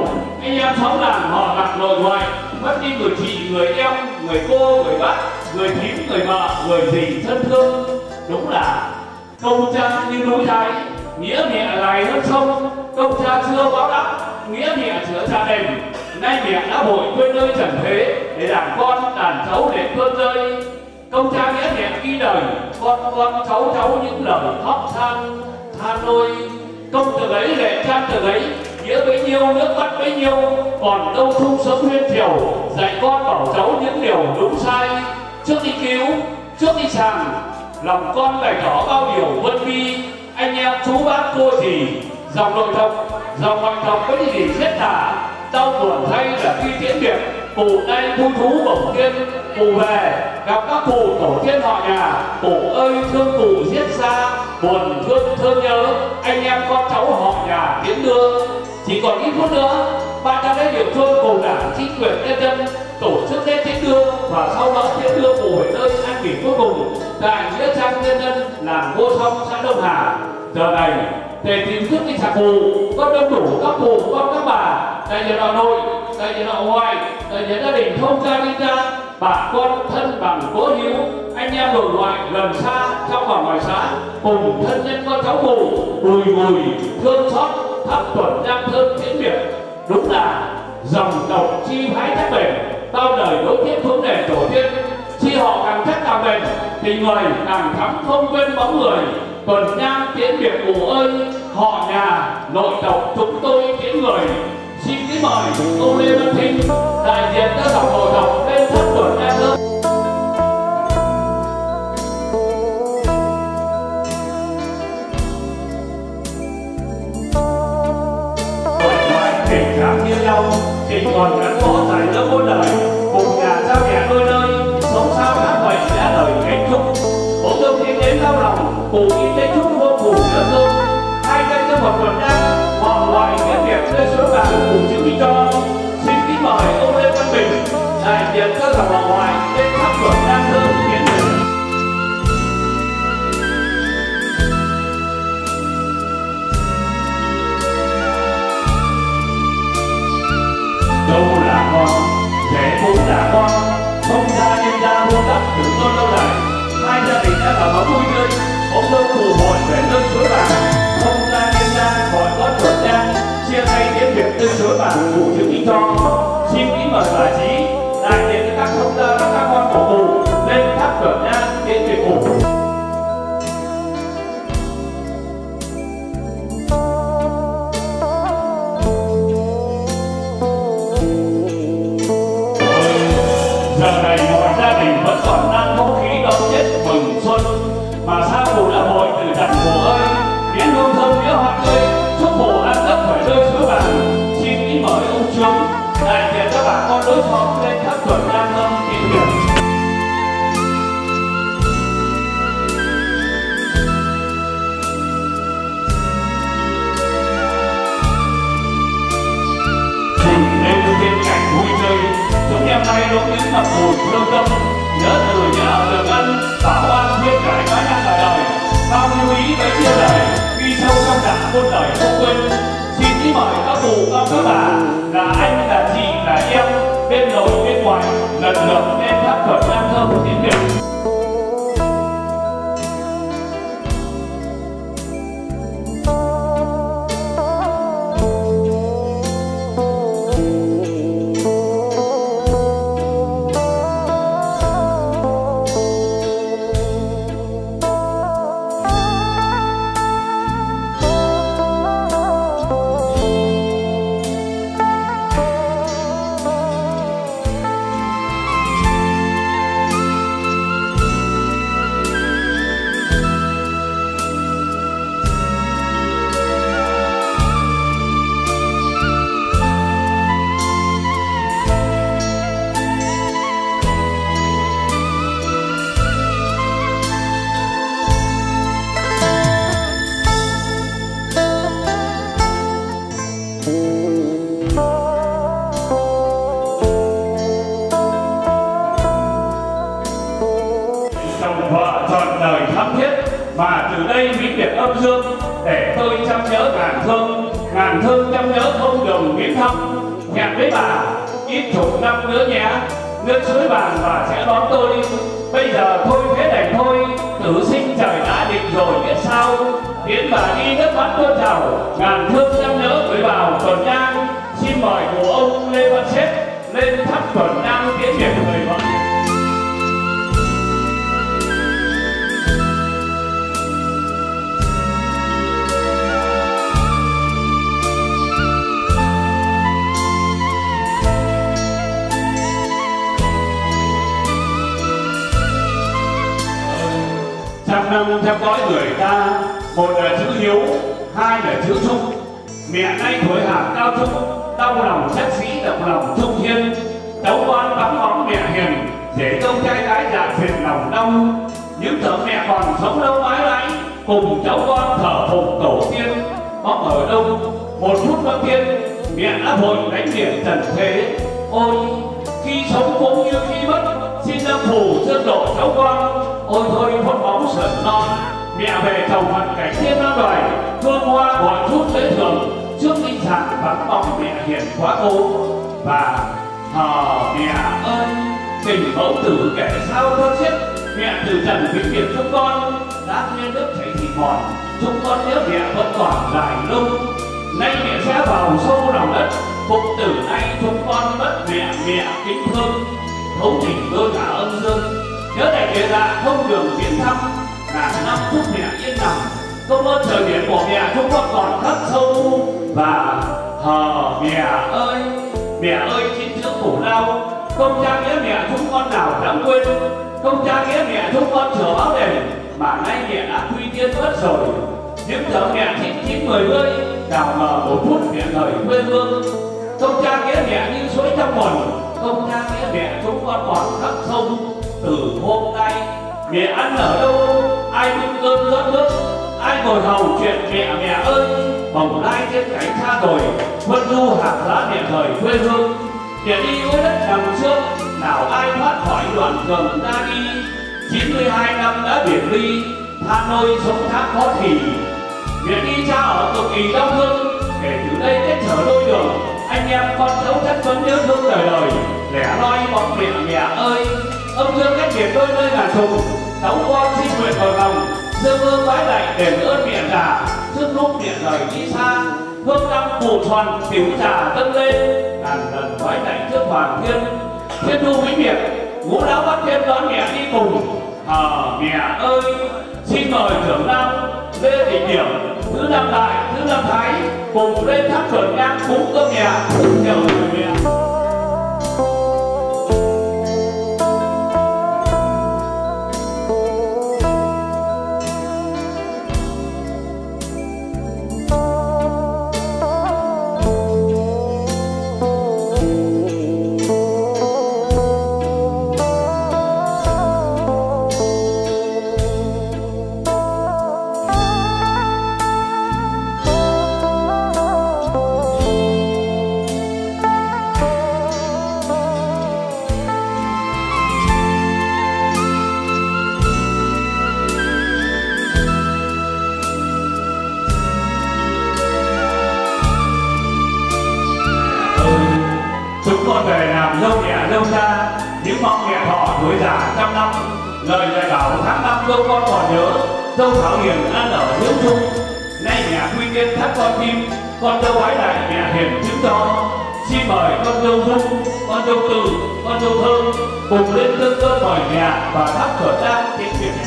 nội ngoại, mất đi người chị, người em, người cô, người bác, người thím, người vợ, người dì thân thương. Đúng là công cha như núi Thái, nghĩa mẹ dài hơn sông. Công cha chưa báo đáp, nghĩa mẹ chữa cha đền. Nay mẹ đã vội quên nơi trần thế, để đàn con đàn cháu để cơn rơi. Công cha nghĩa mẹ ghi đời, con con cháu cháu những lời khóc than than ôi. Công từ ấy lệ cha từ ấy, nghĩa bấy nhiêu nước mắt bấy nhiêu. Còn đâu chung sống huyên triều, dạy con bảo cháu những điều đúng sai. Trước đi cứu, trước đi chàng, lòng con bày tỏ bao điều vân vi. Anh em chú bác cô dì, dòng nội tộc, dòng ngoại tộc có gì chết thả. Đau buồn thay là khi tiễn biệt, cụ nay vui thú bổng tiên. Cụ về gặp các cụ tổ tiên họ nhà, cụ ơi thương cụ giết xa. Buồn thương thương nhớ, anh em con cháu họ nhà tiến đưa. Chỉ còn ít phút nữa, ban ra đây địa phương cùng đảng chính quyền nhân dân tổ chức lễ tiễn đưa, và sau đó tiễn đưa cụ về nơi an nghỉ cuối cùng tại nghĩa trang nhân dân làng Vô Song, xã Đông Hà. Giờ này để tìm thức đi sạc cụ, có đông đủ các cụ, con các bà, đại diện họ nội, đại diện họ ngoại, đại diện gia đình thông gia đi ra, bà con thân bằng cố hiếu, anh em nội ngoại gần xa trong và ngoài xã, cùng thân nhân con cháu cụ bùi bùi thương xót thắp tuần nhang thơm tiễn biệt. Đúng là dòng tộc chi phái chắc bền, bao đời nối tiếp hướng đền tổ tiên. Chi họ càng chắc càng bền, thì người càng thắm không quên bóng người. Tuần nhang tiễn biệt cụ ơi, họ nhà nội tộc chúng tôi tiễn người. Xin kính mời ông Lê Văn Thinh, đại diện các dòng nội tộc lên thắp tuần nhang thơm. Tình cảm như nhau, tình còn gắn bó dài lớp muôn đời, cùng nhà cha mẹ đôi nơi, sống sao khác vậy đã lời kết thúc. Bố thương thiên đến đau lòng, cùng y tế chúc vô cùng nhớ thương. Hai tay cho một tuần nhang, họ ngoại nghĩa việc lên suối vàng cùng chữ ký cho. Xin kính mời ông Lê Văn Bình, đại diện các dòng họ ngoại lên thắp tuần nhang thơm tiến đến. Đâu là con, trẻ cũng là con, không ra nhân ra muôn đất từ non lâu dài. Hai gia đình đã là máu vui tươi, ông đâu phù hội về nơi suối vàng. Không ra nhân ra gọi có chuẩn nhang, chia tay tiễn biệt nơi suối vàng cụ chữ ký cho. Xin kính mời bà Chí, đại diện các thông gia và các con của cụ lên thắp chuẩn nhang tiễn biệt cụ. Giờ này mọi gia đình vẫn còn đang không khí đón Tết mừng xuân, mà sao cụ đã vội từ đặt cụ ơi, biến hương thơm nghĩa hoa tươi, chúc cụ ăn đất phải rơi suối vàng. Xin kính mời ông Trương, đại diện các bà con đối xóm lên thắp tuần nhang thơm tiễn biệt. Chúng em nay lúc những ngập ngùi thương tâm, nhớ từ nhà đường ân, bảo an huyết cải mái nhang cả đời. Bao nhiêu ý bấy nhiêu lời, ghi sâu trong đảng muôn đời không quên. Xin kính mời các cụ, các các bà, là anh, là chị, là em, bên nội bên ngoài, lần lượt lên thắp tuần nhang thơm tiễn biệt. Mà từ đây vĩnh biệt âm dương, để tôi chăm nhớ ngàn thương, ngàn thương chăm nhớ không đường biến thăm. Hẹn với bà ít chục năm nữa nhé. Nước suối vàng và sẽ đón tôi. Bây giờ thôi thế đành thôi, tử sinh trời đã định rồi biết sao. Tiến và đi nước mắt tuôn trào, ngàn thương năm nhớ gửi vào tuần nhang. Xin mời cụ ông Lê Văn Xếp lên thắp tuần nhang tiễn biệt người vợ. Trăm năm theo cõi người ta, một là chữ hiếu, hai là chữ trung. Mẹ nay tuổi hàm cao trung, đau lòng chắc sĩ động lòng trung thiên. Cháu con vắng bóng mẹ hiền, để trông trai gái dạ phiền lòng đau. Những thở mẹ còn sống lâu mãi mãi, cùng cháu con thở phụng tổ tiên. Bóng ở đâu một phút vâng tiên, mẹ đã vội đánh điện trần thế. Ôi khi sống cũng như khi mất, xin lâm phù sơn độ cháu con. Ôi thôi phút bóng sờn non, mẹ về chầu phận cảnh thiên nam đoài. Hương hoa gọi chút lễ thường, trước linh sản vắng bóng mẹ hiền quá cố. Và hờ mẹ ơi, tình mẫu tử kể sao thơ xiết. Mẹ từ trần vĩnh biệt chúng con, đã nguyên nước chảy thịt mòn. Chúng con nhớ mẹ vẫn còn dài lâu. Nay mẹ sẽ vào sâu lòng đất, phục tử nay chúng con mất mẹ mẹ kính thương. Thấu tình đôi cả ân dương, nhớ đại địa dạ không đường viễn thăm. Ngàn năm chúc mẹ yên lòng, công ơn trời biển của mẹ chúng con còn khắc sâu. Và hờ mẹ ơi, mẹ ơi chín chữ khổ đau, công cha nghĩa mẹ chúng con nào dám quên. Công cha nghĩa mẹ chúng con chừa báo đền, mà nay mẹ đã quy tiên mất rồi. Những giờ mẹ chín chín mười mươi, đào mờ một phút mẹ đời quê hương. Công cha nghĩa mẹ như suối trong nguồn, công cha nghĩa mẹ chúng con còn khắc sâu. Từ hôm nay mẹ ăn ở đâu, ai bưng cơm rót nước, ai ngồi hầu chuyện mẹ mẹ ơi. Bồng lai trên cánh xa rồi, vân du hạt giá mẹ thời quê hương. Mẹ đi với đất nằm sương, nào ai thoát khỏi đoạn đường ra đi. Chín mươi hai năm đã biệt ly, tha nôi sống tháng khó thì. Mẹ đi cha ở cực kỳ đau thương, kể từ đây cách trở đôi đường. Anh em con cháu chắc vẫn nhớ thương đời đời, lẻ loi bóng mẹ mẹ ơi. Âm dương cách biệt đôi nơi ngàn trùng, cháu con xin nguyện vào lòng. Dương ương vái lại đền ơn mẹ già, trước lúc mẹ đời đi xa. Hương năm phủ tròn tiểu trà dâng lên, ngàn lần vái lại trước hoàng thiên. Thiên thu vĩnh biệt, ngũ lão bắt thêm đón mẹ đi cùng. Hờ mẹ ơi, xin mời trưởng nam Lê Thị Điểm, thứ năm đại, thứ năm thái cùng lên thắp tuần nhang cúng cơm nhà, chào người mẹ. Những mong mẹ thọ tuổi già trăm năm, lời dạy bảo tháng năm dâu con còn nhớ. Dâu thảo hiền ăn ở hiếu trung, nay mẹ quy tiên thắt con tim. Con dâu vái lại mẹ hiền chứng cho. Xin mời con dâu Dung, con dâu Từ, con dâu Thơm cùng lên tương cơ mời mẹ và thắp cửa trang tiễn biệt mẹ.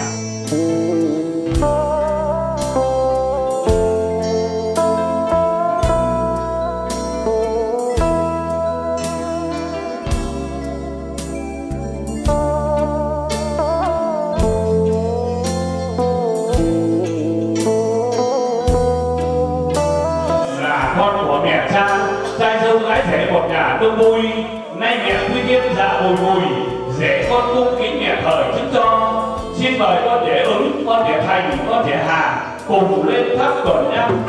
Một nhà đông vui, nay mẹ quy tiên dạ bùi bùi, rể con cung kính mẹ thời chứng cho. Xin mời con rể ứng, con rể thành, con rể hà cùng lên thắp tuần nhang.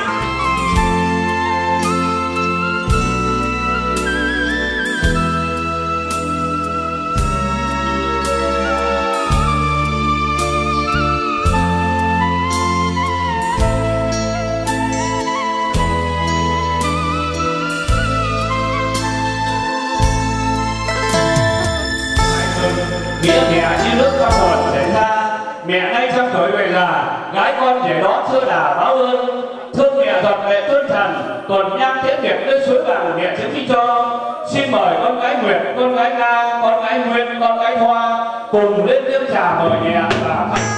để đón xưa đà báo ơn. Thương nghệ thuật nghệ tuân thần, tuần nhang tiễn biệt nơi suối vàng nghệ chiến phi cho. Xin mời con gái Nguyệt, con gái Nga, con gái Nguyên, con gái Hoa cùng lên tiêm trà mời nhẹ và thành.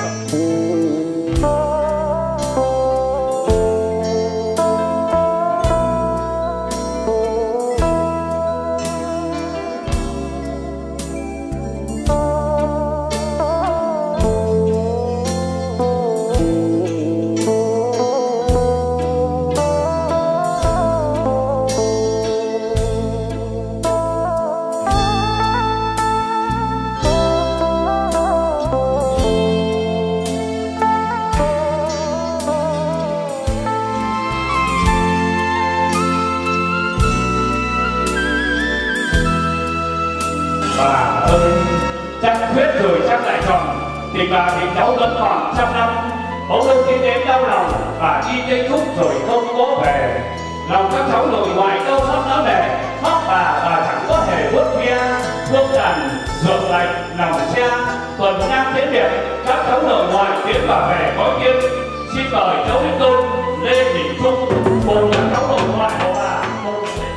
Bà ơi, trăng khuyết rồi trăng lại tròn, tình bà thì cháu vẫn còn trăm năm. Bỗng đâu khi đến đau lòng, bà đi cây thúc rồi không có về. Lòng các cháu nội ngoại đâu khóc não nề, khóc bà bà chẳng có hề vuốt ve. Thuốc đàn, dược lạnh, nằm xe, tuần nhang tiễn biệt, các cháu nội ngoại tiễn bà về có kiên. Xin mời cháu Đức Tôn, Lê Đình Trung, cùng các cháu nội ngoại của bà cùng lên.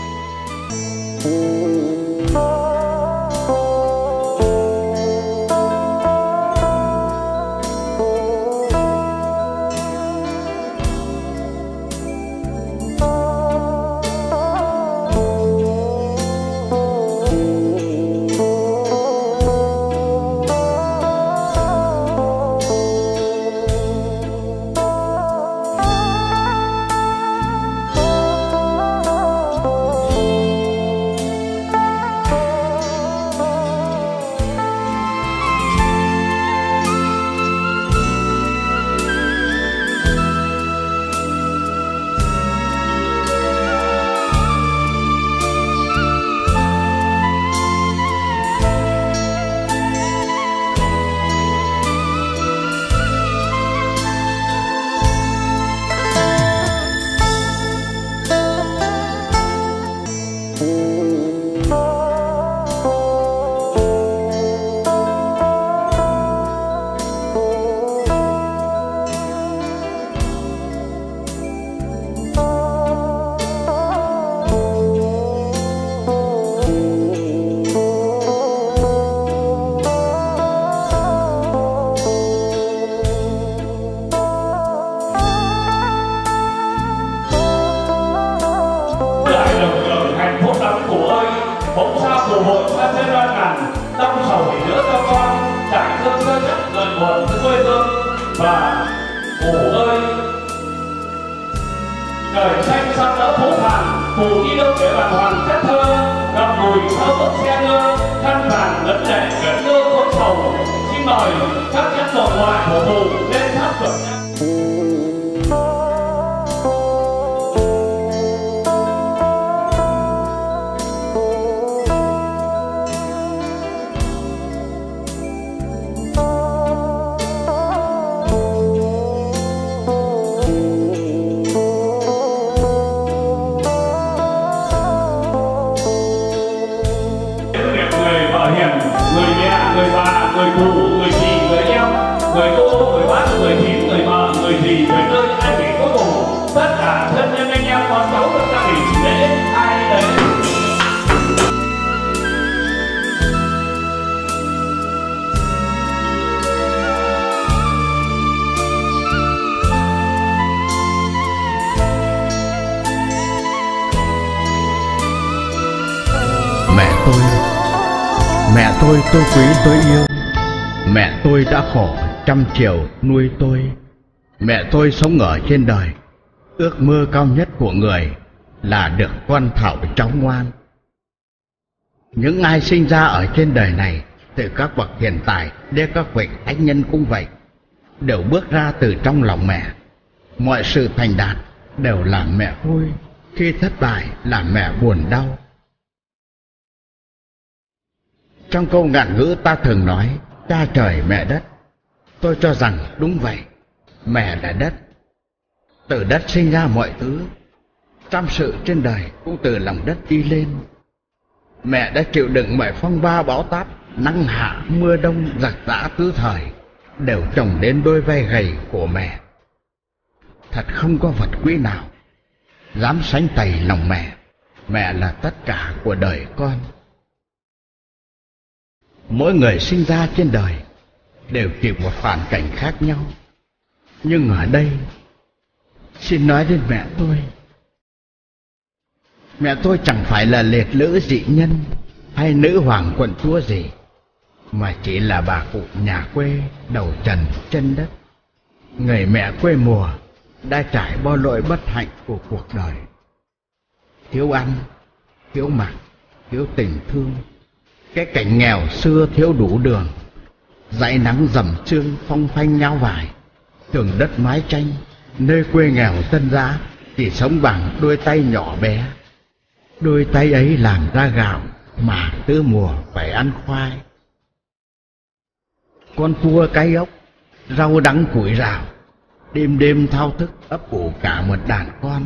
Bỗng sao phù hội xa trên đoan ngàn, đau sầu để nhớ cho con, trải thương cơ chất lời buồn quê hương. Và Phủ ơi, trời xanh sao đỡ phố phàng, Phủ đi đâu để bàng hoàng chất thơ, gặp mùi thơ bốc xe ngơ, khăn vàng lẫn lệ gần ngơ khôn sầu. Xin mời các chất nội ngoại của Phủ lên tháp tuần nhang. Người bà, người cụ, người chị, người em, người cô, người bác, người thím, người mợ, người dì, người nơi ai bị cuối cùng, tất cả thân nhân anh em con cháu được gia đình lễ ai đấy. Mẹ tôi, mẹ tôi tôi quý tôi yêu. Mẹ tôi đã khổ trăm chiều nuôi tôi. Mẹ tôi sống ở trên đời, ước mơ cao nhất của người là được con thảo cháu ngoan. Những ai sinh ra ở trên đời này, từ các bậc hiền tài đến các vị thánh nhân cũng vậy, đều bước ra từ trong lòng mẹ. Mọi sự thành đạt đều là mẹ vui, khi thất bại là mẹ buồn đau. Trong câu ngạn ngữ ta thường nói cha trời mẹ đất. Tôi cho rằng đúng vậy. Mẹ là đất, từ đất sinh ra mọi thứ. Trăm sự trên đời cũng từ lòng đất đi lên. Mẹ đã chịu đựng mọi phong ba bão táp, nắng hạ mưa đông giặc giã tứ thời, đều chồng đến đôi vai gầy của mẹ. thật không có vật quý nào dám sánh tày lòng mẹ. Mẹ là tất cả của đời con. Mỗi người sinh ra trên đời đều chịu một hoàn cảnh khác nhau, nhưng ở đây xin nói đến mẹ tôi. Mẹ tôi chẳng phải là liệt lữ dị nhân hay nữ hoàng quận chúa gì, mà chỉ là bà cụ nhà quê đầu trần chân đất, người mẹ quê mùa đã trải bao lỗi bất hạnh của cuộc đời. Thiếu ăn, thiếu mặc, thiếu tình thương. Cái cảnh nghèo xưa thiếu đủ đường, dãy nắng rầm sương phong phanh nhão vải, tường đất mái tranh, nơi quê nghèo dân dã chỉ sống bằng đôi tay nhỏ bé. Đôi tay ấy làm ra gạo mà tứ mùa phải ăn khoai. Con cua cái ốc, rau đắng củi rào, đêm đêm thao thức ấp ủ cả một đàn con.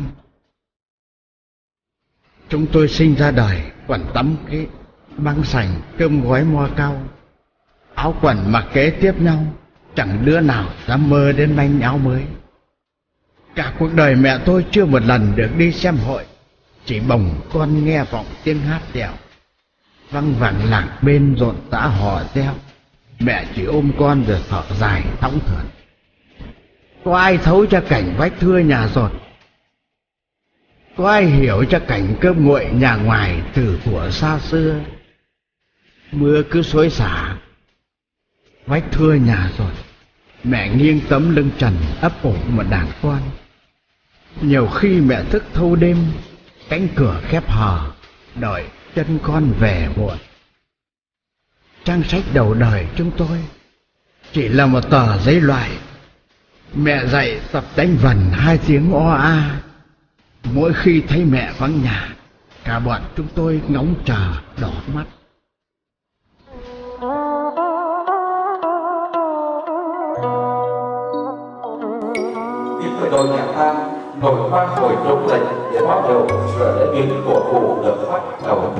Chúng tôi sinh ra đời quần tắm cái băng sành, cơm gói mo cao, áo quần mặc kế tiếp nhau, chẳng đứa nào dám mơ đến manh áo mới. Cả cuộc đời mẹ tôi chưa một lần được đi xem hội, chỉ bồng con nghe vọng tiếng hát đèo, văng vẳng làng bên rộn rã hò reo. Mẹ chỉ ôm con rồi thở dài thõng thượt. Có ai thấu cho cảnh vách thưa nhà rột? Có ai hiểu cho cảnh cơm nguội nhà ngoài từ thuở xa xưa? Mưa cứ xối xả, vách thưa nhà rột, mẹ nghiêng tấm lưng trần ấp ủ một đàn con. Nhiều khi mẹ thức thâu đêm, cánh cửa khép hờ, đợi chân con về muộn. Trang sách đầu đời chúng tôi chỉ là một tờ giấy loại. Mẹ dạy tập đánh vần hai tiếng o a. Mỗi khi thấy mẹ vắng nhà, cả bọn chúng tôi ngóng chờ đỏ mắt. Những người đội nhạc tang nổi khoan hồi trống lệnh để bắt đầu giờ lễ viếng của cụ được bắt đầu.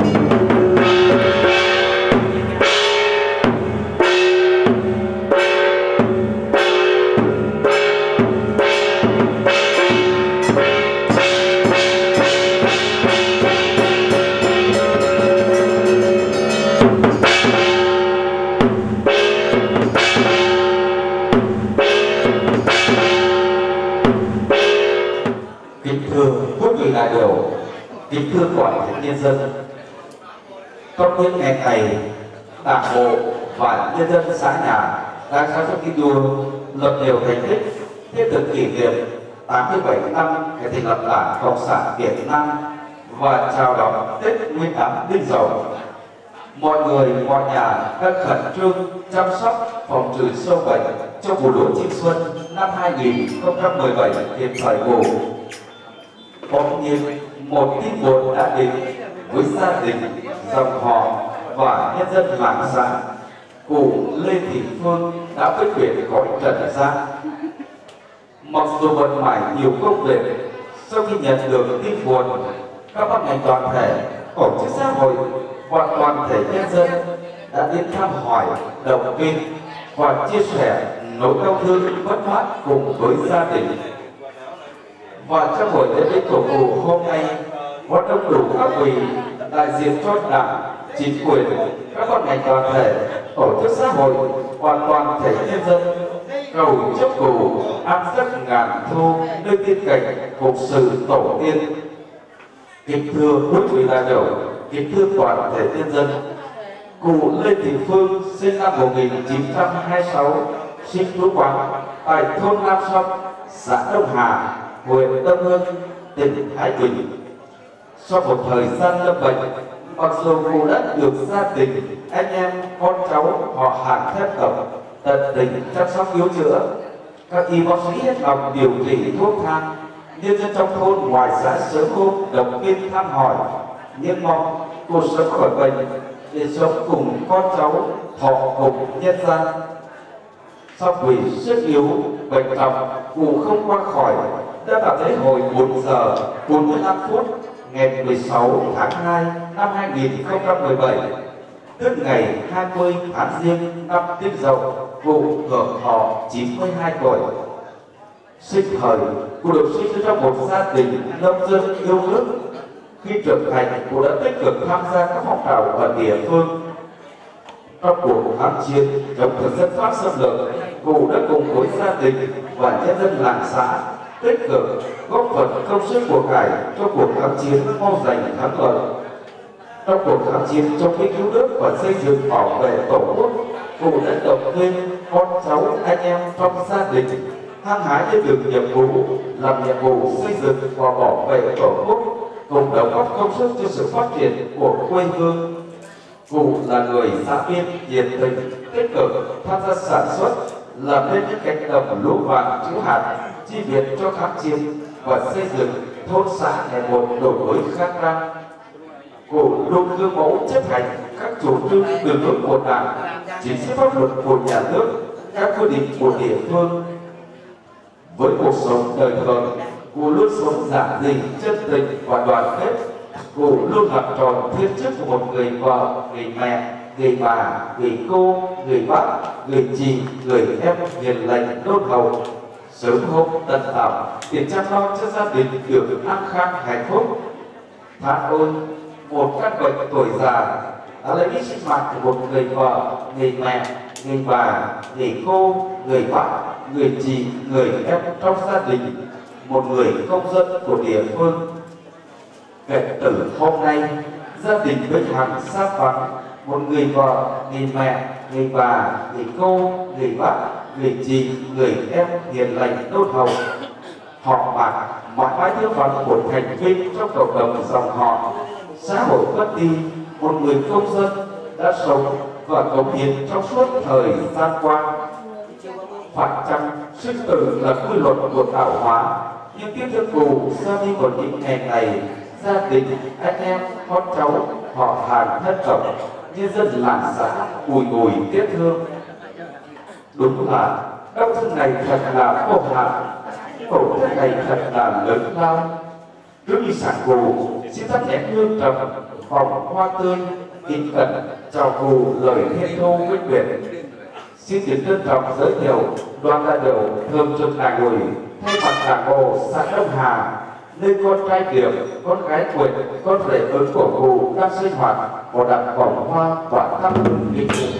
Đại biểu, kính thưa toàn thể nhân dân, trong những ngày này, Đảng bộ và nhân dân xã nhà đã sản xuất thi đua lập nhiều thành tích thiết thực kỷ niệm tám mươi bảy năm ngày thành lập Đảng Cộng sản Việt Nam và chào đón Tết Nguyên đán Đinh Dậu. Mọi người, mọi nhà đang khẩn trương chăm sóc phòng trừ sâu bệnh trong vụ lúa chiêm xuân năm hai nghìn không trăm mười bảy hiện thời vụ. Bỗng nhiên một tin buồn đã đến với gia đình, dòng họ và nhân dân làng xã. Cụ Lê Thị Phương đã quyết biệt khỏi trần gian. Mặc dù bận mải nhiều công việc, sau khi nhận được tin buồn, các ban ngành đoàn thể, tổ chức xã hội và toàn thể nhân dân đã đến thăm hỏi, động viên và chia sẻ nỗi đau thương mất mát cùng với gia đình. Và trong buổi lễ viếng của cụ hôm nay, có đông đủ các vị đại diện cho Đảng, chính quyền, các ban ngành đoàn thể, tổ chức xã hội và toàn thể nhân dân cầu chúc cụ an giấc ngàn thu nơi tiên cảnh phục sự tổ tiên. Kính thưa quý vị đại biểu, kính thưa toàn thể nhân dân, cụ Lê Thị Phương sinh năm một nghìn chín trăm hai mươi sáu, sinh trú quán tại thôn Nam Sông, xã Đông Hà, huyện Đông Hưng, tỉnh Thái Bình. Sau một thời gian lâm bệnh, mặc dù cụ đã được gia đình, anh em, con cháu, họ hàng thân tộc tận tình chăm sóc cứu chữa, các y bác sĩ hết lòng điều trị thuốc thang, nhân dân trong thôn ngoài xã sớm hôm động viên thăm hỏi, nhưng mong cuộc sống khỏi bệnh để sống cùng con cháu, thọ cùng nhân gian. Sau vì sức yếu, bệnh trọng, cụ không qua khỏi, đã vào thế hồi một giờ bốn mươi lăm phút ngày mười sáu tháng hai năm hai nghìn không trăm mười bảy, tức ngày hai mươi tháng Giêng năm Đinh Dậu, cụ hưởng thọ chín mươi hai tuổi. Sinh thời, cụ được sinh ra trong một gia đình nông dân yêu nước. Khi trưởng thành, cụ đã tích cực tham gia các phong trào ở địa phương. Trong cuộc kháng chiến chống thực dân Pháp xâm lược, cụ đã cùng với gia đình và nhân dân làng xã tích cực góp phần công sức của cải cho cuộc kháng chiến mau giành thắng lợi. Trong cuộc kháng chiến chống Mỹ cứu nước và xây dựng bảo vệ tổ quốc, cụ đã động viên con cháu anh em trong gia đình hăng hái lên đường nhiệm vụ, làm nhiệm vụ xây dựng và bảo vệ tổ quốc, cùng đóng góp công sức cho sự phát triển của quê hương. Cụ là người xã viên nhiệt tình, tích cực tham gia sản xuất, làm nên những cánh đồng lúa vàng chữ hạt, chi viện cho kháng chiến và xây dựng thôn xã ngày một đổi mới khang trang. Cụ luôn gương mẫu chấp hành các chủ trương đường lối của Đảng, chính sách pháp luật của nhà nước, các quy định của địa phương. Với cuộc sống đời thường, cụ luôn sống giản dị, chân tình và đoàn kết. Cụ luôn làm tròn thiên chức của một người vợ, người mẹ, người bà, người cô, người bác, người chị, người em hiền lành đôn hậu. Sớm hôm tận tảo để chăm lo cho gia đình được an khang hạnh phúc. Thán ôi, một căn bệnh tuổi già đã lấy đi sinh mạng của một người vợ, người mẹ, người bà, người cô, người bác, người chị, người em trong gia đình, một người công dân của địa phương. Kể từ hôm nay, gia đình Bích Hằng xa vắng một người vợ, người mẹ, người bà, người cô, người bác, người chị, người em hiền lành đôn hậu. Họ bạc mãi mãi thiếu vắng một thành viên trong cộng đồng dòng họ. Xã hội mất đi một người công dân đã sống và cống hiến trong suốt thời gian qua. Phải chăng sinh tử là quy luật của tạo hóa, nhưng tiếp theo cụ ra đi vào những ngày này, gia đình, anh em, con cháu, họ hàng thân tộc, nhân dân làng xã ùi ùi tiếc thương. Đúng là đau thương này thật là vô hạn, khổ thương này thật là lớn lao. Trước khi sản cụ, xin thắp nén hương trầm, vòng hoa tươi, kính cẩn chào cụ lời thiên thu quyết tuyệt. Xin được trân trọng giới thiệu đoàn đại biểu thường trực Đảng ủy thay mặt Đảng bộ xã Đông Hà, nơi con trai Điệp, con gái Quỳnh, con rể ứng của cụ đang sinh hoạt, một đặt vòng hoa và thắp hương kính cẩn.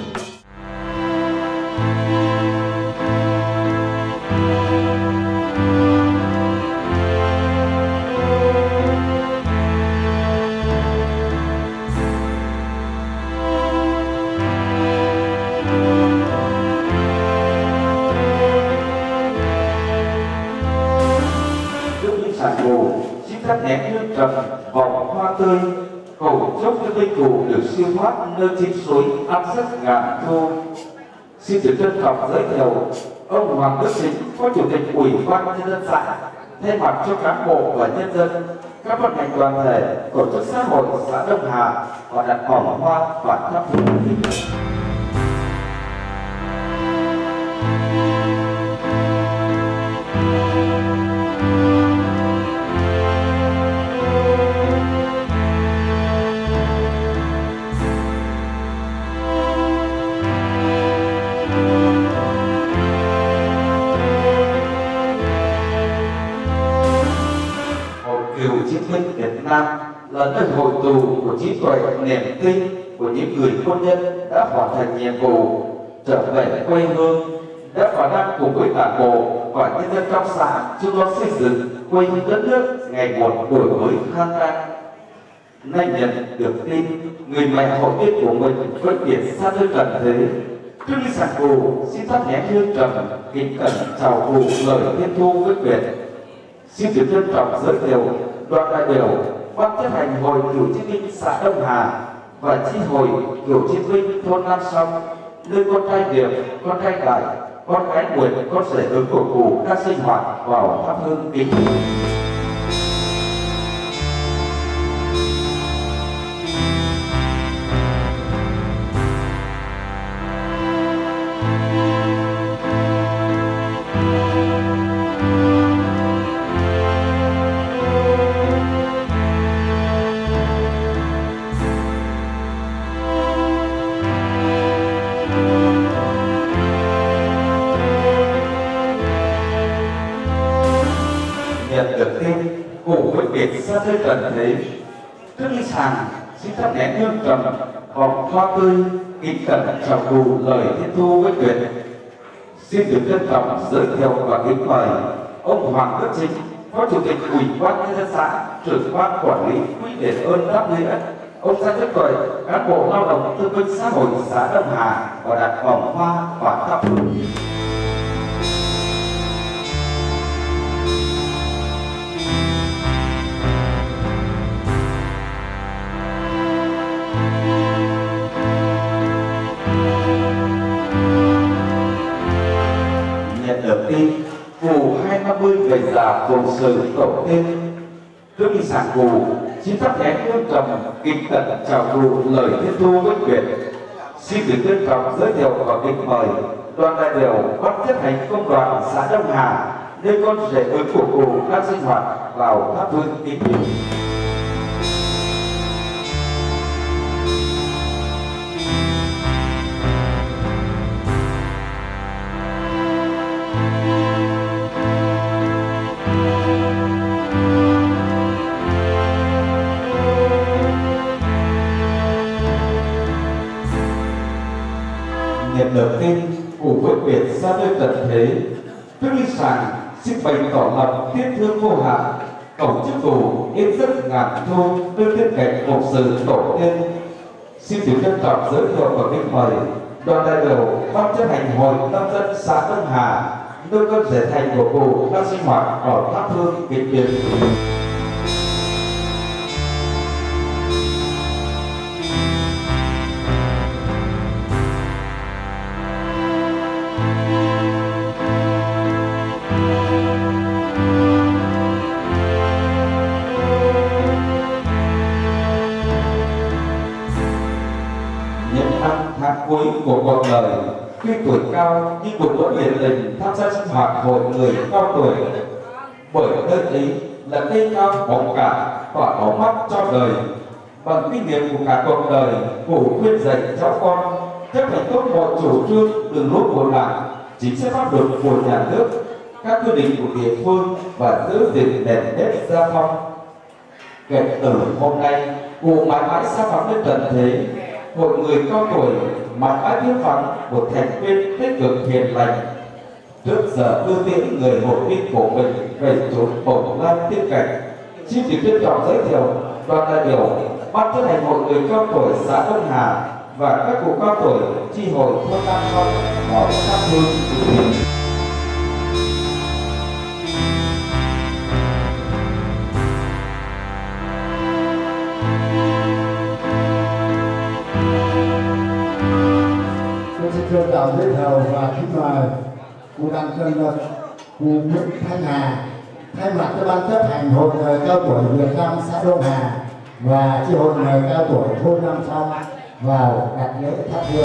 Thắp nén hương trầm, vòng hoa tươi, cầu chúc cho cây cụ được siêu thoát nơi chín suối áp sắc ngàn thu. Xin được trân trọng giới thiệu ông Hoàng Đức Chính, Phó Chủ tịch Ủy ban Nhân dân xã, thay mặt cho cán bộ và nhân dân, các ban ngành đoàn thể, tổ chức xã hội xã Đông Hà và đặt vòng hoa và thắp hương kính cẩn. Việt Nam là nơi hội tụ của trí tuệ, niềm tin của những người quân nhân đã hoàn thành nhiệm vụ trở về quê hương, đã và đang cùng với Đảng bộ và nhân dân trong xã chung lo xây dựng quê hương đất nước ngày một đổi mới khang trang. Nay nhận được tin người mẹ hội viên của mình vĩnh biệt xa nơi gần thế, trước khi sản cụ xin thắp nén hương trầm kính cẩn chào cụ lời thiên thu quyết tuyệt. Xin được trân trọng giới thiệu đoàn đại biểu ban chấp hành hội cựu chiến binh xã Đông Hà và chi hội cựu chiến binh thôn Nam Sông, nơi con trai Điệp, con trai Đại, con gái Nguyệt, con rể ứng của cụ đang sinh hoạt vào thắp hương kính. xa chơi tận thế. Trước khi sàng xin thắp nén hương trầm, hòm hoa tươi, kính cẩn chào cụ lời thiên thu với tuyệt. Xin được trân trọng giới thiệu và kính mời ông Hoàng Đức Chính, Phó Chủ tịch Ủy ban Nhân dân xã, trưởng ban quản lý quỹ đền ơn đáp nghĩa. Ông sẽ tiếp lời cán bộ lao động thương binh xã hội xã Đông Hà và đặt vòng hoa và thắp hương. Nhận được tin cụ hai năm mươi về già phụng sự tổ tiên. Trước khi sàng cụ, xin thắp nén hương trầm kính cẩn chào cụ lời thiên thu với quyền. Xin được trân trọng giới thiệu và kính mời đoàn đại biểu ban chấp hành công đoàn xã Đông Hà, nơi con rể ơn của cụ đang sinh hoạt vào thắp hương kính viếng. Nhận được tin cụ với Việt ra nơi tận thế, trước khi sàng xin bày tỏ lòng tiếc thương vô hạn, cầu chúc cụ yên giấc ngàn thu nơi thiên cảnh một sự tổ tiên. Xin được trân trọng giới thiệu và kính mời đoàn đại biểu ban chấp hành hội nông dân xã Đông Hà, nơi con rể thành của cụ đang sinh hoạt ở thắp hương kính viếng. Cuối của cuộc đời, khi tuổi cao nhưng cũng vẫn nhiệt tình tham gia sinh hoạt hội người cao tuổi, bởi nơi ấy là cây cao bóng cả và bóng mắt cho đời. Bằng kinh nghiệm của cả cuộc đời, cụ khuyên dạy cháu con chấp hành tốt mọi chủ trương đường lối của đảng, chính sách pháp luật của nhà nước, các quy định của địa phương và giữ gìn nền nếp gia phong. Kể từ hôm nay, cụ mãi mãi xa phẳng lên trần thế. Hội người cao tuổi mãi mãi biết vắng một thành viên tích cực hiền lành. Trước giờ đưa tiễn người hội viên của mình về chốn bồng lai tiên cảnh, xin được trân trọng giới thiệu đoàn đại biểu ban chấp hành hội người cao tuổi xã Đông Hà và các cụ cao tuổi chi hội thôn Nam Phong vào thắp hương dự kiến. Trân trọng giới thiệu và kính mời cụ Đặng Trần Lực, cụ Nguyễn Thanh Hà thay mặt cho ban chấp hành hội người cao tuổi Việt Nam xã Đông Hà và chi hội người cao tuổi thôn Nam Phong vào đặt lễ thắp hương.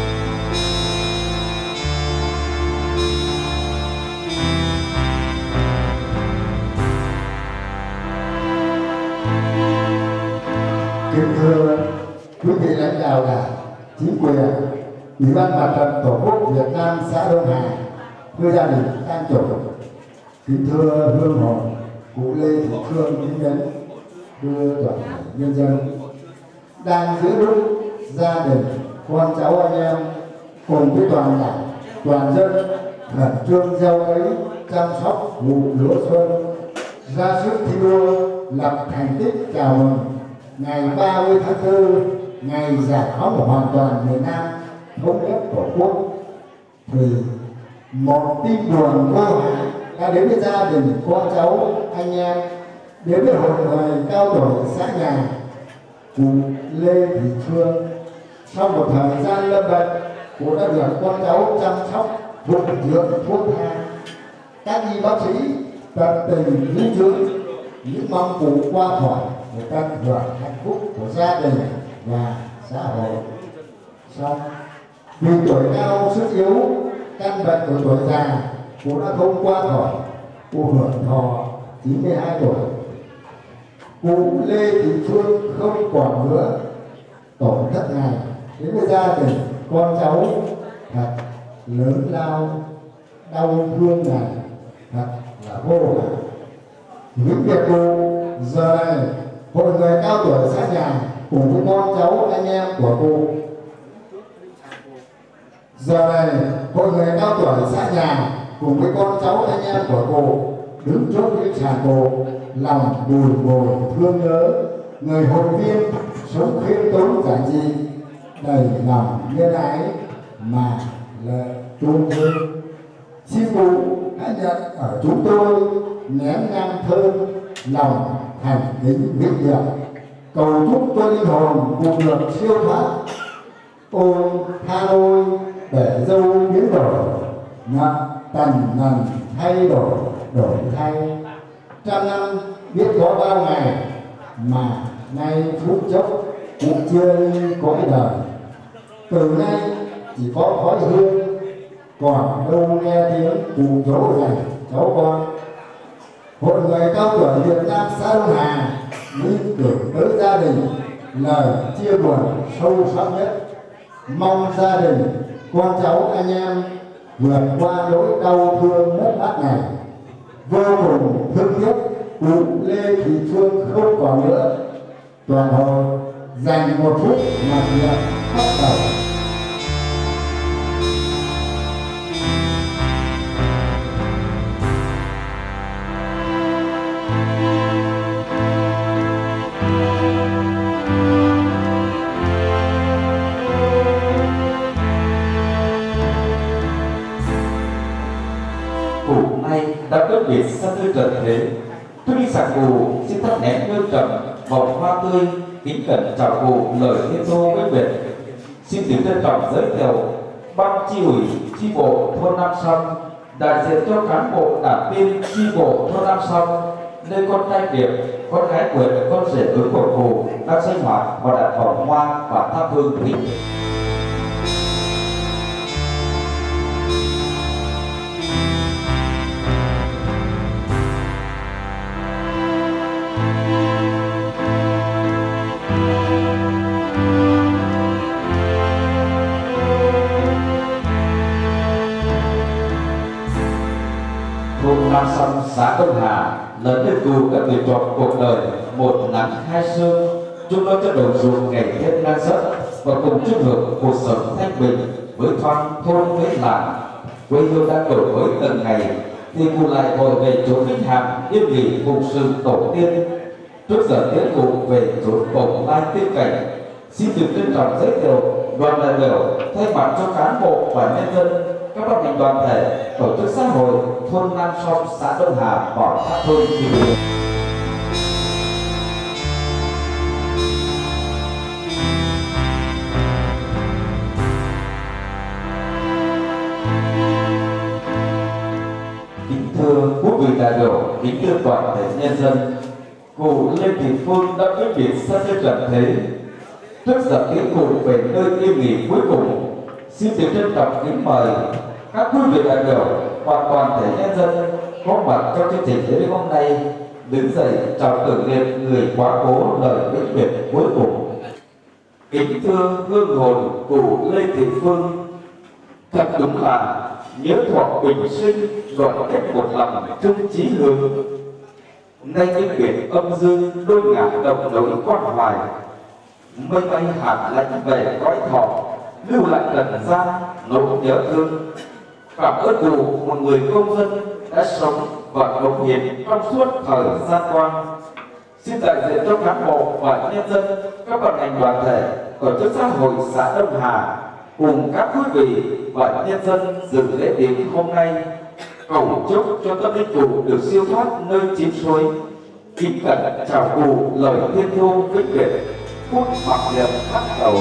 Kính thưa quý vị lãnh đạo đảng, chính quyền, Ủy ban Mặt trận Tổ quốc Việt Nam xã Đông Hà, thưa gia đình tang chủ, kính thưa hương hồn cụ Lê Thị Khương kính mến, thưa toàn thể nhân dân, đang giữa lúc gia đình, con cháu anh em cùng với toàn đảng, toàn dân khẩn trương gieo cấy, chăm sóc vụ lúa xuân, ra sức thi đua lập thành tích chào mừng ngày ba mươi tháng tư, ngày giải phóng hoàn toàn miền Nam thống nhất tổ quốc, thì một tin buồn vô hạn đã đến với gia đình, con cháu, anh em, đến với hội người cao tuổi xã nhà cụ Lê Thị Khương. Sau một thời gian lâm bệnh, cụ đã được con cháu chăm sóc, phục dưỡng thuốc thang. Các y bác sĩ tận tình nuôi dưỡng, những mong cụ qua khỏi để tận hưởng hạnh phúc của gia đình và xã hội. Xong vì tuổi cao sức yếu, căn bệnh của tuổi già, cụ đã không qua khỏi, cụ hưởng thọ chín mươi hai tuổi. Cụ Lê Thị Phương không còn nữa tổn thất này đến với gia đình, con cháu thật lớn lao, đau thương này thật là vô hạn. Những việc cụ Giờ này hội người cao tuổi xã nhà cùng với con cháu anh em của cô. Giờ này hội người cao tuổi xã nhà cùng với con cháu anh em của cô đứng chốt những trà cổ, lòng bùi bồi thương nhớ người hội viên sống khiêm tốn giản dị, đầy lòng nhân ái mà lệ trung thương. Xin cụ hãy nhận ở chúng tôi nén nhang thơm lòng thành kính viết điệu, cầu chúc cho linh hồn cùng được siêu thoát. Ôi tha ôi để dâu biến đổi, nặng tần nần thay đổi đổi thay. Trăm năm biết có bao ngày mà nay phút chốc cũng chưa cõi đời. Từ nay chỉ có khói hương, còn đâu nghe tiếng cụ dỗ dành cháu con. Hội người cao tuổi Việt Nam xã Đông Hà nghĩ gửi tới gia đình lời chia buồn sâu sắc nhất. Mong gia đình, con cháu anh em vượt qua nỗi đau thương mất mát này. Vô cùng thương tiếc cụ Lê Thị Phương không còn nữa. Toàn hội dành một phút mặc niệm bắt đầu. Đã quyết biệt xa tươi trần thế, tôi đi sạc cụ xin thắp nén hương trầm vòng hoa tươi, kính cẩn chào cụ lời thiên thu với biệt. Xin được trân trọng giới thiệu ban chi ủy chi bộ thôn Nam Sông, đại diện cho cán bộ đảng viên chi bộ thôn Nam Sông, nơi con trai Điệp, con gái Quyệt, con rể ứng của cụ đang sinh hoạt và đặt vòng hoa và thắp hương kính. Nam Sông xã Đông Hà lần lượt cụ đã lựa chọn cuộc đời một nắng hai sương, chúc lo cho đồng ruộng ngày thêm năng suất và cùng chúc hưởng cuộc sống thanh bình với thoáng thôn với làng. Quê hương đang đổi mới từng ngày thì cụ lại hồi về chốn Vĩnh Hàm yên nghỉ phục sự tổ tiên. Trước giờ tiễn cụ về chốn Bồng Lai tiên cảnh, xin được trân trọng giới thiệu đoàn đại biểu thay mặt cho cán bộ và nhân dân, các ban ngành đoàn thể, tổ chức xã hội thôn Nam Sông xã Đông Hà bỏ tháp hương kỷ niệm. Kính thưa quý vị đại biểu, kính thưa toàn thể nhân dân, cụ Lê Thị Phương đã quyết biệt xa trên trần thế. Trước giờ tiễn cụ về nơi yên nghỉ cuối cùng, xin được trân trọng kính mời các quý vị đại biểu và toàn thể nhân dân có mặt trong chương trình lễ hôm nay đứng dậy chào tưởng niệm người quá cố lời vĩnh biệt cuối cùng. Kính thưa hương hồn cụ Lê Thị Phương, thật đúng là nhớ thọ bình sinh gọi cách một lòng chung chí hướng. Nay cái biển âm dương đôi ngả đồng nối quan hoài, mây bay hạt lạnh về cõi thọ lưu lại trần gian nỗi nhớ thương. Cảm ơn cụ một người công dân đã sống và cống hiến trong suốt thời gian qua. Xin đại diện cho cán bộ và nhân dân, các ban ngành đoàn thể, tổ chức xã hội xã Đông Hà cùng các quý vị và nhân dân dự lễ tiễn hôm nay, cầu chúc cho tâm linh cụ được siêu thoát nơi chín suối. Kính cẩn chào cụ lời thiên thu vĩnh biệt. Phút mặc niệm bắt đầu.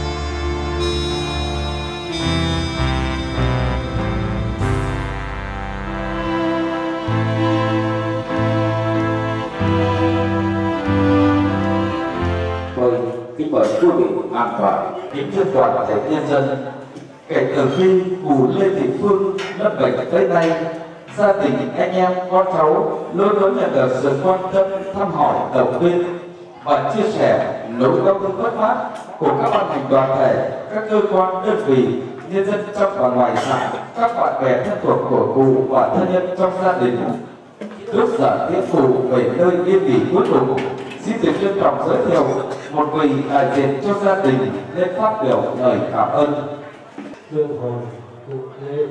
Kính mời quý vị an toàn, kính thưa toàn thể nhân dân. Kể từ khi cụ Lê Thị Phương lâm bệnh tới nay, gia đình anh em con cháu luôn luôn nhận được sự quan tâm, thăm hỏi, động viên và chia sẻ nỗi đau thương mất mát của các ban ngành đoàn thể, các cơ quan đơn vị, nhân dân trong và ngoài xã, các bạn bè thân thuộc của cụ và thân nhân trong gia đình. trước giờ tiết phủ về nơi yên nghỉ cuối cùng, xin được trân trọng giới thiệu một vị đại diện cho gia đình lên phát biểu lời cảm ơn. Hương hồn cụ Lê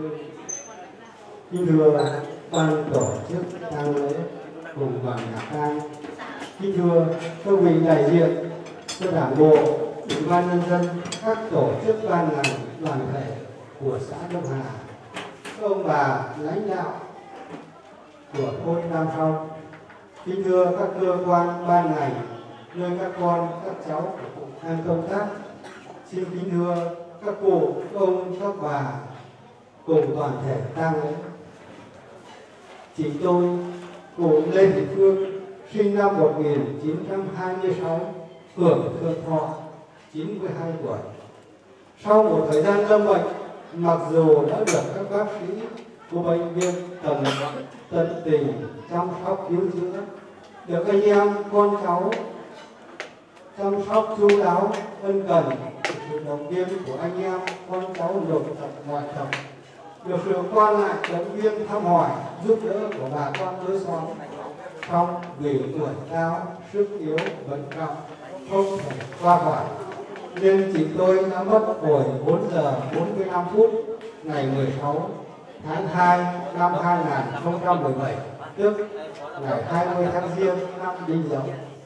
kính thưa ban tổ chức tang lễ cùng đoàn nhạc tang, kính thưa các vị đại diện cho đảng bộ, ủy ban nhân dân, các tổ chức ban ngành đoàn thể của xã Đông Hà, các ông bà lãnh đạo của thôn Nam Phong, kính thưa các cơ quan ban ngành nơi các con các cháu của cụ đang công tác, xin kính thưa các cụ, các ông, các bà cùng toàn thể tang lễ. Chị tôi, cụ Lê Thị Phương, sinh năm một nghìn chín trăm hai mươi sáu, hưởng thượng thọ chín mươi hai tuổi. Sau một thời gian lâm bệnh, mặc dù đã được các bác sĩ của bệnh viện tận tận tình chăm sóc cứu chữa, được anh em con cháu chăm sóc chu đáo ân cần, sự động viên của anh em con cháu nội tập ngoại tập, được sự quan lại động viên thăm hỏi giúp đỡ của bà con lối xóm, song vì tuổi cao sức yếu bệnh trọng không thể qua khỏi nên chị tôi đã mất hồi bốn giờ bốn mươi lăm phút ngày mười sáu tháng hai năm hai nghìn không trăm mười bảy, tức ngày hai mươi tháng Giêng năm Đinh Dậu.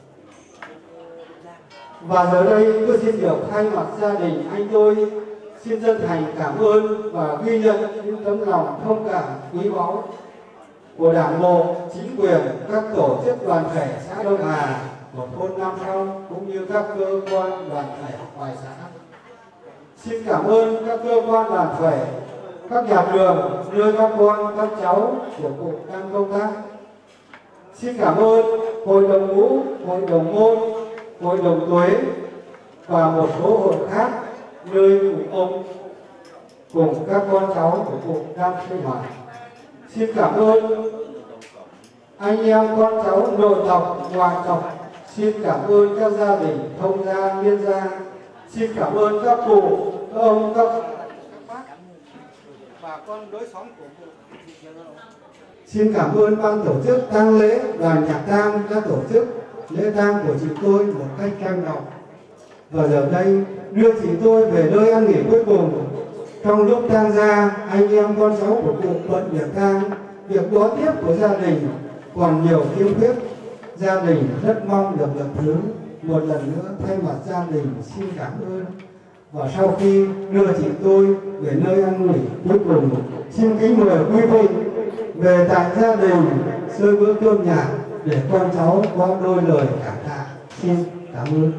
Và giờ đây tôi xin được thay mặt gia đình anh tôi xin chân thành cảm ơn và ghi nhận những tấm lòng thông cảm quý báu của Đảng bộ, chính quyền, các tổ chức đoàn thể xã Đông Hà, của thôn Nam Phong cũng như các cơ quan đoàn thể ngoài xã. Xin cảm ơn các cơ quan đoàn thể, các nhà trường nơi các con, các cháu của cụ đang công tác. Xin cảm ơn hội đồng ngũ, hội đồng môn, hội đồng tuế và một số hội khác nơi cụ ông cùng các con cháu của cụ đang sinh hoạt. Xin cảm ơn anh em con cháu nội tộc, ngoại tộc. Xin cảm ơn các gia đình thông gia, liên gia. Xin cảm ơn các cụ, các ông, các bác và con đối xóm của cụ. Xin cảm ơn ban tổ chức tang lễ, đoàn nhạc tang đã tổ chức lễ tang của chị tôi một cách trang trọng. Và giờ đây đưa chị tôi về nơi an nghỉ cuối cùng. Trong lúc tang gia, anh em con cháu của cụ bận việc tang, việc đón tiếp của gia đình còn nhiều khiếm khuyết. Gia đình rất mong được lập thứ. Một lần nữa thay mặt gia đình xin cảm ơn. Và sau khi đưa chị tôi về nơi an nghỉ cuối cùng, xin kính mời quý vị về tại gia đình sơi bữa cơm nhạc để con cháu có đôi lời cảm tạ. Xin cảm ơn.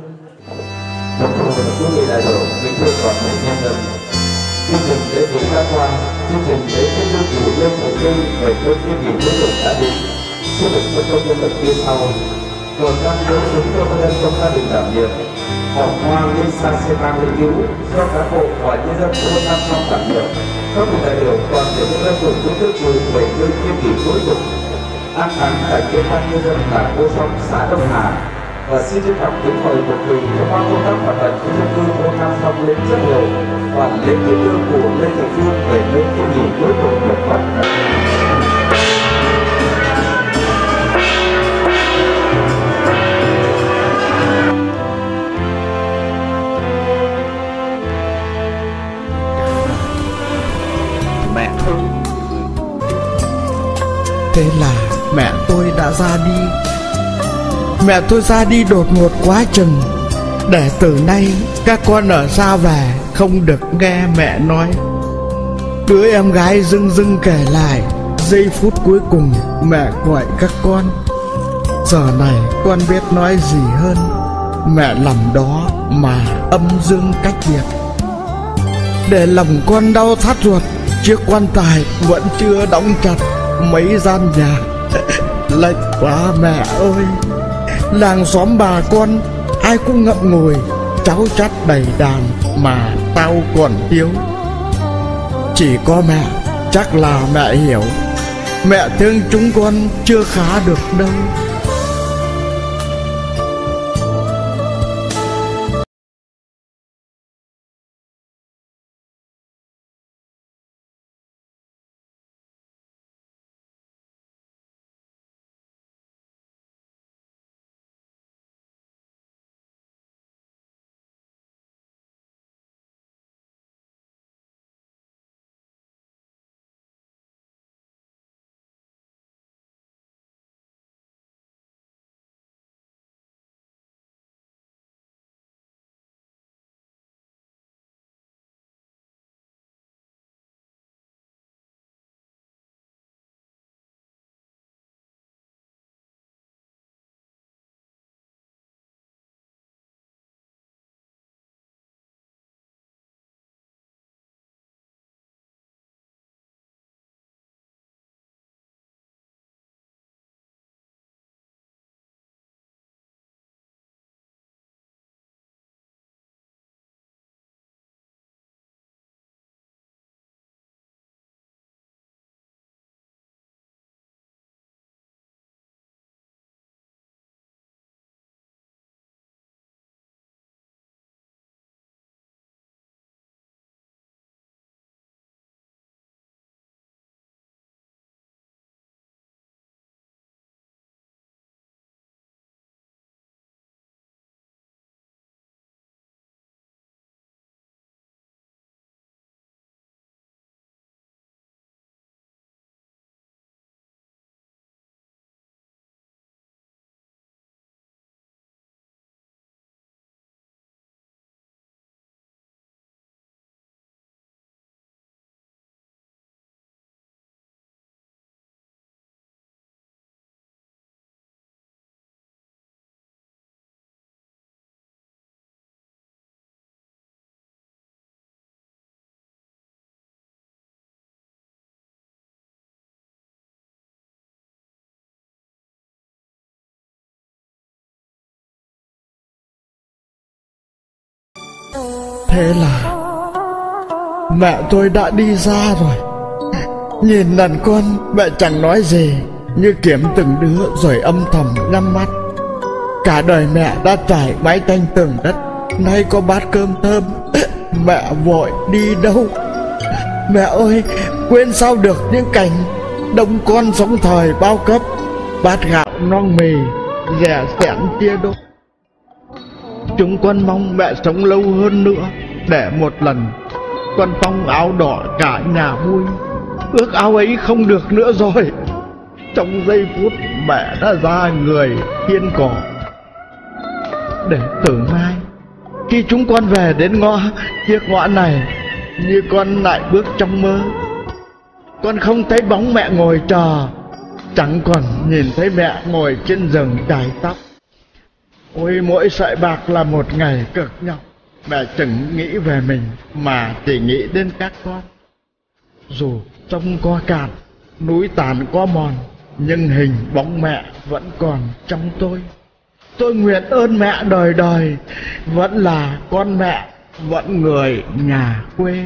Quý vị đại biểu, kính thưa toàn thể nhân dân, chương trình lễ viếng đã qua, chương trình lễ viếng đương cụ Lê Thị Phương về nơi yên nghỉ cuối cùng đã đến. Xin được phân công nhân vật phía sau, còn đang đối ứng cho các nhân trong gia đình đảm nhiệm. Hồng hoa liên sa xe tăng lễ cứu do cán bộ và nhân dân thôn Nam Phong đảm nhiệm. Các vị đại biểu toàn thể nhân dân cùng chúng tôi mời về nơi yên nghỉ cuối cùng an táng tại kế ban nhân dân là cô Sông, xã Đông Hà. Và xin trân trọng kính mời một vị trong ban công tác hoạt động khu dân cư thôn Nam Phong lên rất nhiều và lễ tiễn đưa của Lê Thị Phương về nơi yên nghỉ cuối cùng được bắt. Mẹ ơi! Thế là mẹ tôi đã ra đi. Mẹ tôi ra đi đột ngột quá chừng, để từ nay các con ở xa về không được nghe mẹ nói. Đứa em gái dưng dưng kể lại giây phút cuối cùng mẹ gọi các con. Giờ này con biết nói gì hơn. Mẹ nằm đó mà âm dương cách biệt. Để lòng con đau thắt ruột, chiếc quan tài vẫn chưa đóng chặt mấy gian nhà. Lạnh quá mẹ ơi. Làng xóm bà con ai cũng ngậm ngùi, cháu chắt đầy đàn mà tao còn thiếu. Chỉ có mẹ, chắc là mẹ hiểu. Mẹ thương chúng con chưa khá được đâu. Thế là mẹ tôi đã đi ra rồi. Nhìn đàn con, mẹ chẳng nói gì, như kiếm từng đứa rồi âm thầm nhắm mắt. Cả đời mẹ đã trải mái tanh tường đất, nay có bát cơm thơm, mẹ vội đi đâu? Mẹ ơi, quên sao được những cảnh đông con sống thời bao cấp, bát gạo non mì rẻ sẻn chia đôi. Chúng con mong mẹ sống lâu hơn nữa, để một lần con phong áo đỏ cả nhà vui. Ước áo ấy không được nữa rồi. Trong giây phút mẹ đã ra người hiên cỏ. Để từ mai, khi chúng con về đến ngõ chiếc ngõ này, như con lại bước trong mơ, con không thấy bóng mẹ ngồi chờ, chẳng còn nhìn thấy mẹ ngồi trên giường chải tóc. Ôi, mỗi sợi bạc là một ngày cực nhọc. Mẹ chẳng nghĩ về mình mà chỉ nghĩ đến các con. Dù sông có cạn, núi tàn có mòn, nhưng hình bóng mẹ vẫn còn trong tôi. Tôi nguyện ơn mẹ đời đời, vẫn là con mẹ, vẫn người nhà quê.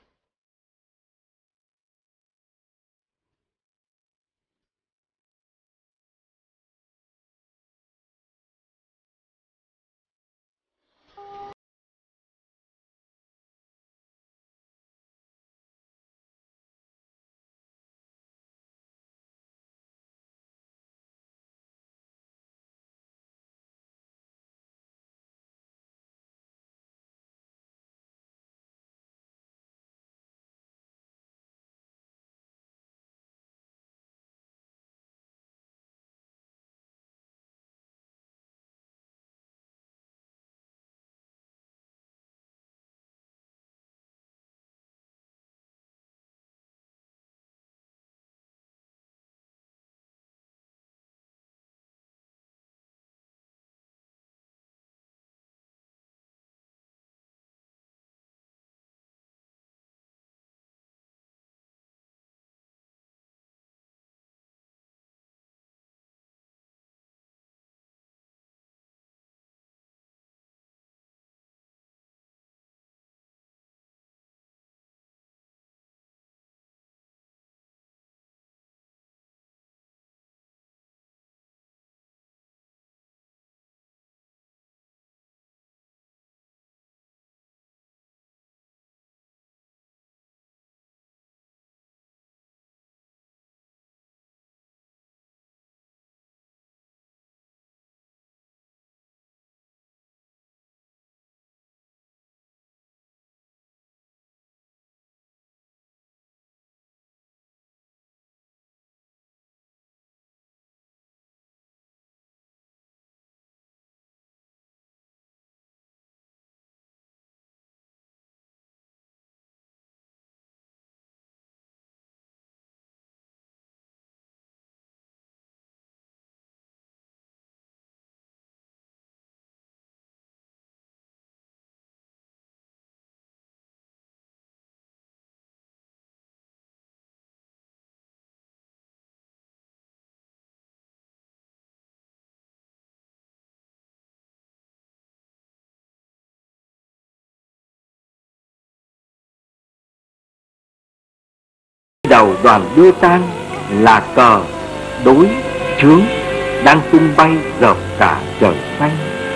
Đầu đoàn đưa tang là cờ đối chướng đang tung bay dợp cả trời xanh.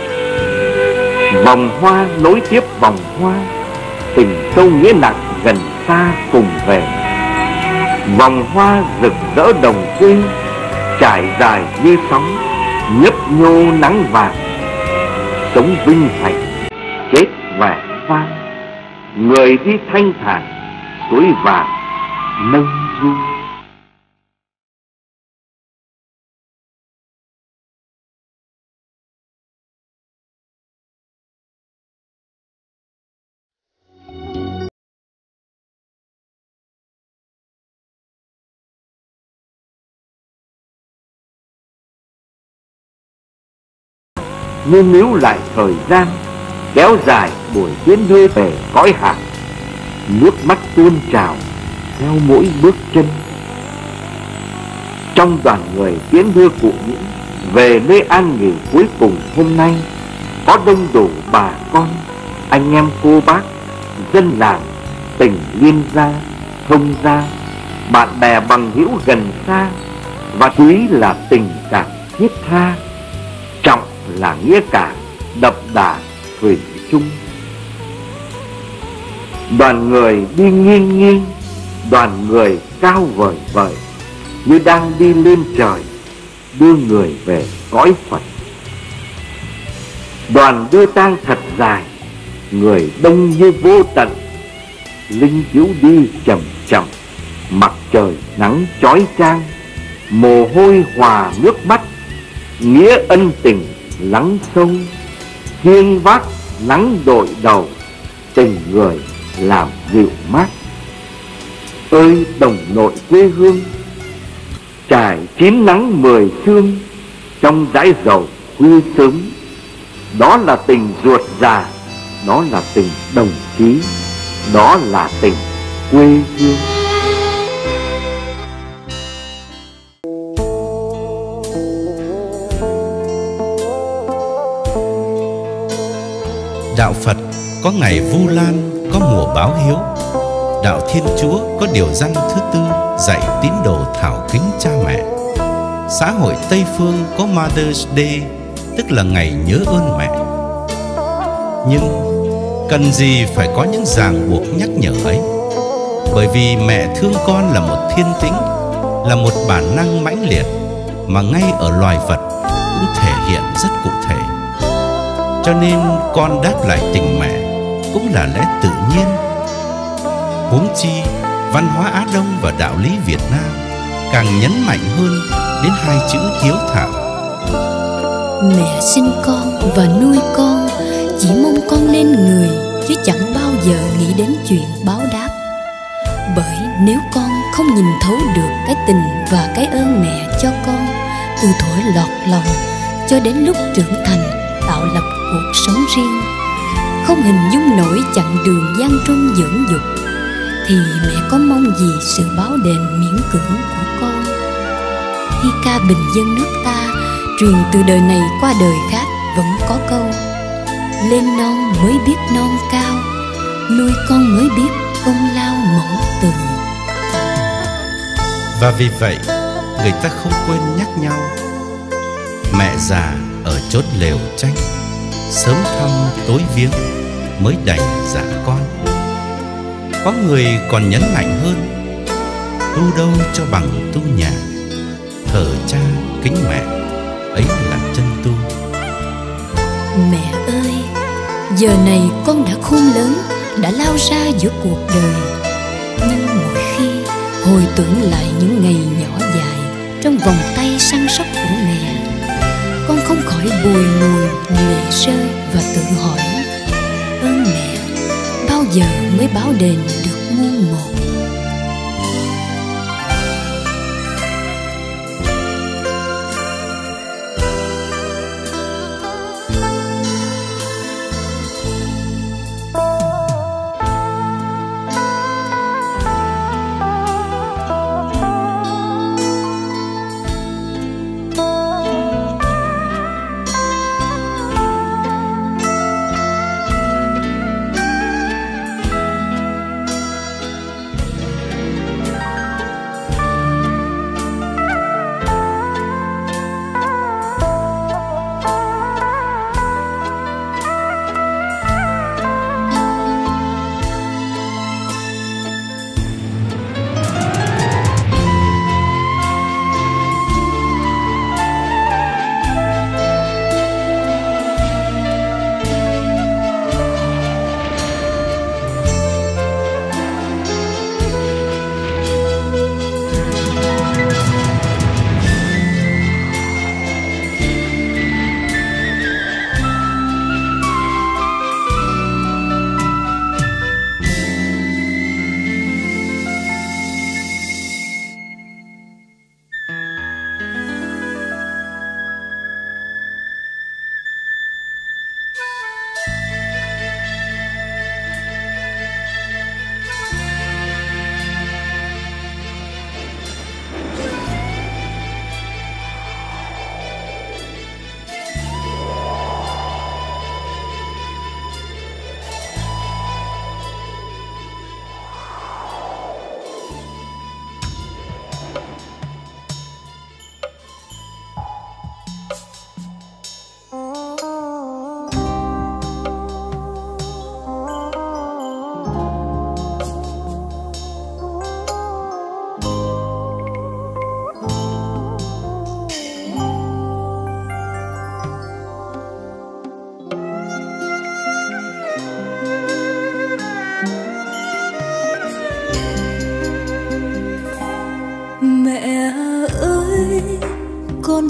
Vòng hoa nối tiếp vòng hoa, tình sâu nghĩa nặng gần xa cùng về. Vòng hoa rực rỡ đồng quê, trải dài như sóng nhấp nhô nắng vàng. Sống vinh hạnh, chết vẻ vang, người đi thanh thản, suối vàng nâng du. Nhưng níu lại thời gian, kéo dài buổi tiến đưa về cõi hạ, nước mắt tuôn trào theo mỗi bước chân. Trong đoàn người tiến đưa cụ Nhĩ về nơi an nghỉ cuối cùng hôm nay, có đông đủ bà con, anh em cô bác dân làng, tình liên gia, thông gia, bạn bè bằng hữu gần xa, và quý là tình cảm thiết tha, trọng là nghĩa cả, đậm đà thủy chung. Đoàn người đi nghiêng nghiêng, đoàn người cao vời vời, như đang đi lên trời, đưa người về cõi Phật. Đoàn đưa tang thật dài, người đông như vô tận, linh cữu đi chậm chậm, mặt trời nắng chói chang, mồ hôi hòa nước mắt, nghĩa ân tình lắng sâu, khiêng vác nắng đội đầu, tình người làm dịu mát. Ơi đồng nội quê hương, trải chín nắng mười sương, trong dãi dầu khuya sớm, đó là tình ruột già, đó là tình đồng chí, đó là tình quê hương. Đạo Phật có ngày Vu Lan, có mùa báo hiếu. Đạo Thiên Chúa có điều răn thứ tư, dạy tín đồ thảo kính cha mẹ. Xã hội Tây Phương có Mother's Day, tức là ngày nhớ ơn mẹ. Nhưng cần gì phải có những ràng buộc nhắc nhở ấy? Bởi vì mẹ thương con là một thiên tính, là một bản năng mãnh liệt mà ngay ở loài vật cũng thể hiện rất cụ thể. Cho nên con đáp lại tình mẹ cũng là lẽ tự nhiên. Huống chi văn hóa Á Đông và đạo lý Việt Nam càng nhấn mạnh hơn đến hai chữ hiếu thảo. Mẹ sinh con và nuôi con chỉ mong con nên người, chứ chẳng bao giờ nghĩ đến chuyện báo đáp. Bởi nếu con không nhìn thấu được cái tình và cái ơn mẹ cho con từ thuở lọt lòng cho đến lúc trưởng thành tạo lập cuộc sống riêng, không hình dung nổi chặng đường gian truân dưỡng dục, thì mẹ có mong gì sự báo đền miễn cưỡng của con? Thi ca bình dân nước ta truyền từ đời này qua đời khác vẫn có câu: lên non mới biết non cao, nuôi con mới biết công lao mẫu từ. Và vì vậy người ta không quên nhắc nhau: mẹ già ở chốt lều tranh, sớm thăm tối viếng mới đành dạ con. Có người còn nhấn mạnh hơn: tu đâu cho bằng tu nhà, thờ cha kính mẹ, ấy là chân tu. Mẹ ơi, giờ này con đã khôn lớn, đã lao ra giữa cuộc đời. Nhưng mỗi khi hồi tưởng lại những ngày nhỏ dài trong vòng tay săn sóc của mẹ, con không khỏi bùi ngùi lệ rơi và tự hỏi: ơn mẹ bao giờ mới báo đền được muôn một?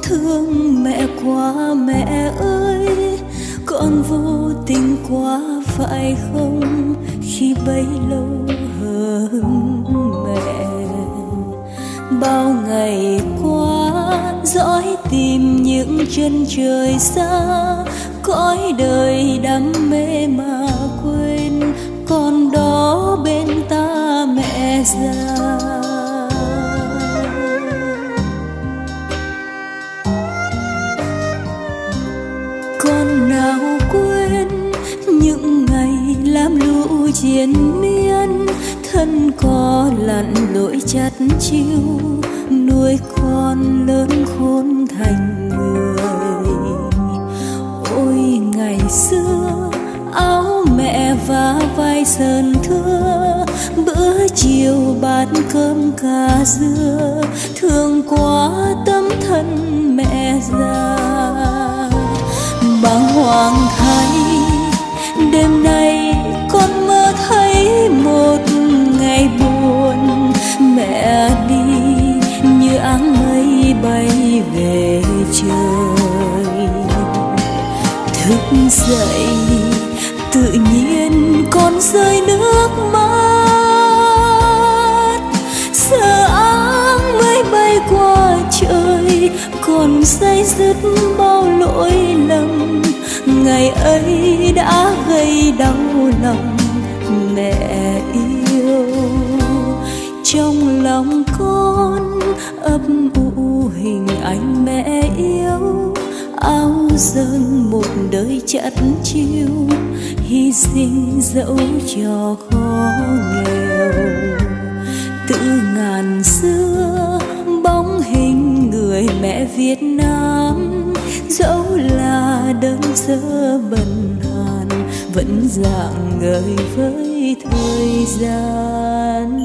thương mẹ quá mẹ ơi, con vô tình quá phải không, khi bấy lâu hơn mẹ. Bao ngày qua dõi tìm những chân trời xa, cõi đời đắm mê mà quên con đó bên ta mẹ già. Con nào quên những ngày lam lũ triền miên, thân có lặn lội chắt chiu, nuôi con lớn khôn thành người. Ôi ngày xưa áo mẹ và vai sơn thưa, bữa chiều bát cơm cà dưa, thương quá tấm thân mẹ già. Bàng hoàng thay đêm nay con mơ thấy một ngày buồn, mẹ đi như áng mây bay về trời. Thức dậy tự nhiên con rơi nước mắt, giờ áng mây bay qua trời, còn say dứt bao lỗi lầm. Ngày ấy đã gây đau lòng mẹ yêu, trong lòng con ấp ủ hình ảnh mẹ yêu. Áo dơn một đời chắt chiu, hy sinh dẫu cho khó nghèo. Từ ngàn xưa bóng hình người mẹ Việt Nam, dẫu là đơn sơ bần hàn, vẫn rạng ngời với thời gian.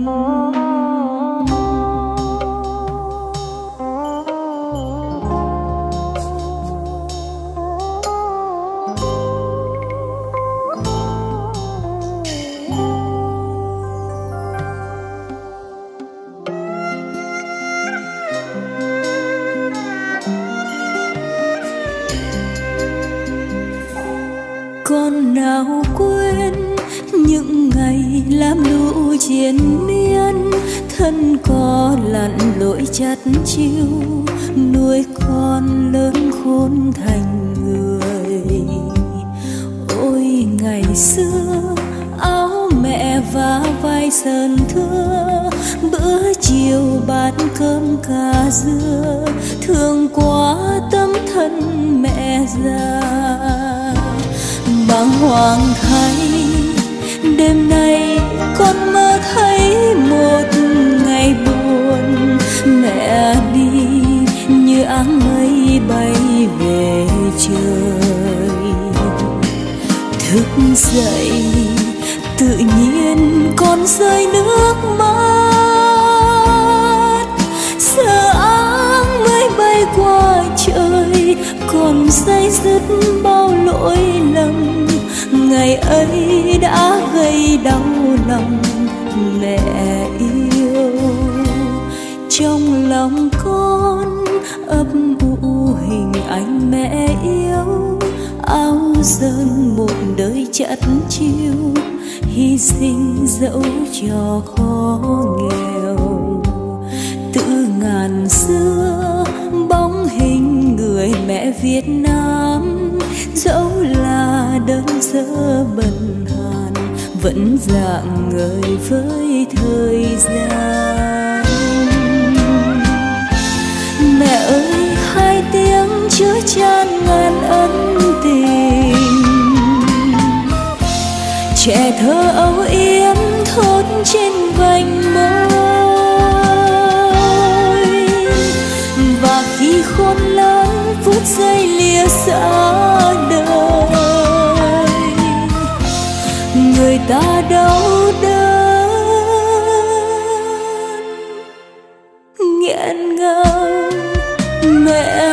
Con nào quên những ngày lam lũ triền miên, thân có lặn lội chắt chiu, nuôi con lớn khôn thành người. Ôi ngày xưa áo mẹ và vai sơn thưa, bữa chiều bát cơm cà dưa, thương quá tấm thân mẹ già. Bàng hoàng thay đêm nay con mơ thấy một ngày buồn, mẹ đi như áng mây bay về trời. Thức dậy tự nhiên con rơi nước mắt, giờ áng mây bay qua trời, còn say dứt bao lỗi lầm. Ngày ấy đã gây đau lòng mẹ yêu, trong lòng con ấp ủ hình ảnh mẹ yêu. Áo dơn một đời chắt chiu, hy sinh dẫu cho khó nghèo. Từ ngàn xưa bóng hình người mẹ Việt Nam, dẫu là đơn sơ bần hàn, vẫn rạng ngời với thời gian. Mẹ ơi hai tiếng chứa chan ngàn ân tình, trẻ thơ âu yếm thốt trên vành môi. Và khi khôn lớn phút giây lìa xa đời, người ta đau đớn nghẹn ngào mẹ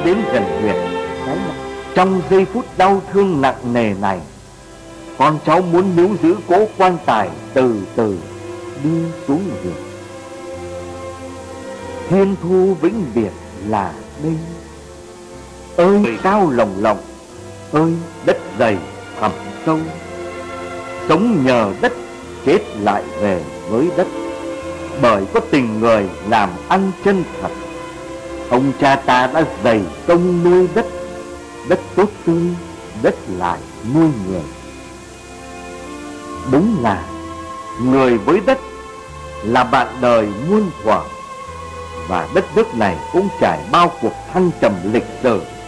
đến gần huyệt. Trong giây phút đau thương nặng nề này, con cháu muốn níu giữ cỗ quan tài từ từ đi xuống huyệt. Thiên thu vĩnh biệt là đây. Ơi cao lồng lộng, ơi đất dày thẳm sâu, sống nhờ đất, chết lại về với đất. Bởi có tình người làm ăn chân thật, ông cha ta đã dày công nuôi đất. Đất tốt tươi, đất lại nuôi người. Đúng là người với đất là bạn đời muôn thuở. Và đất nước này cũng trải bao cuộc thăng trầm lịch sử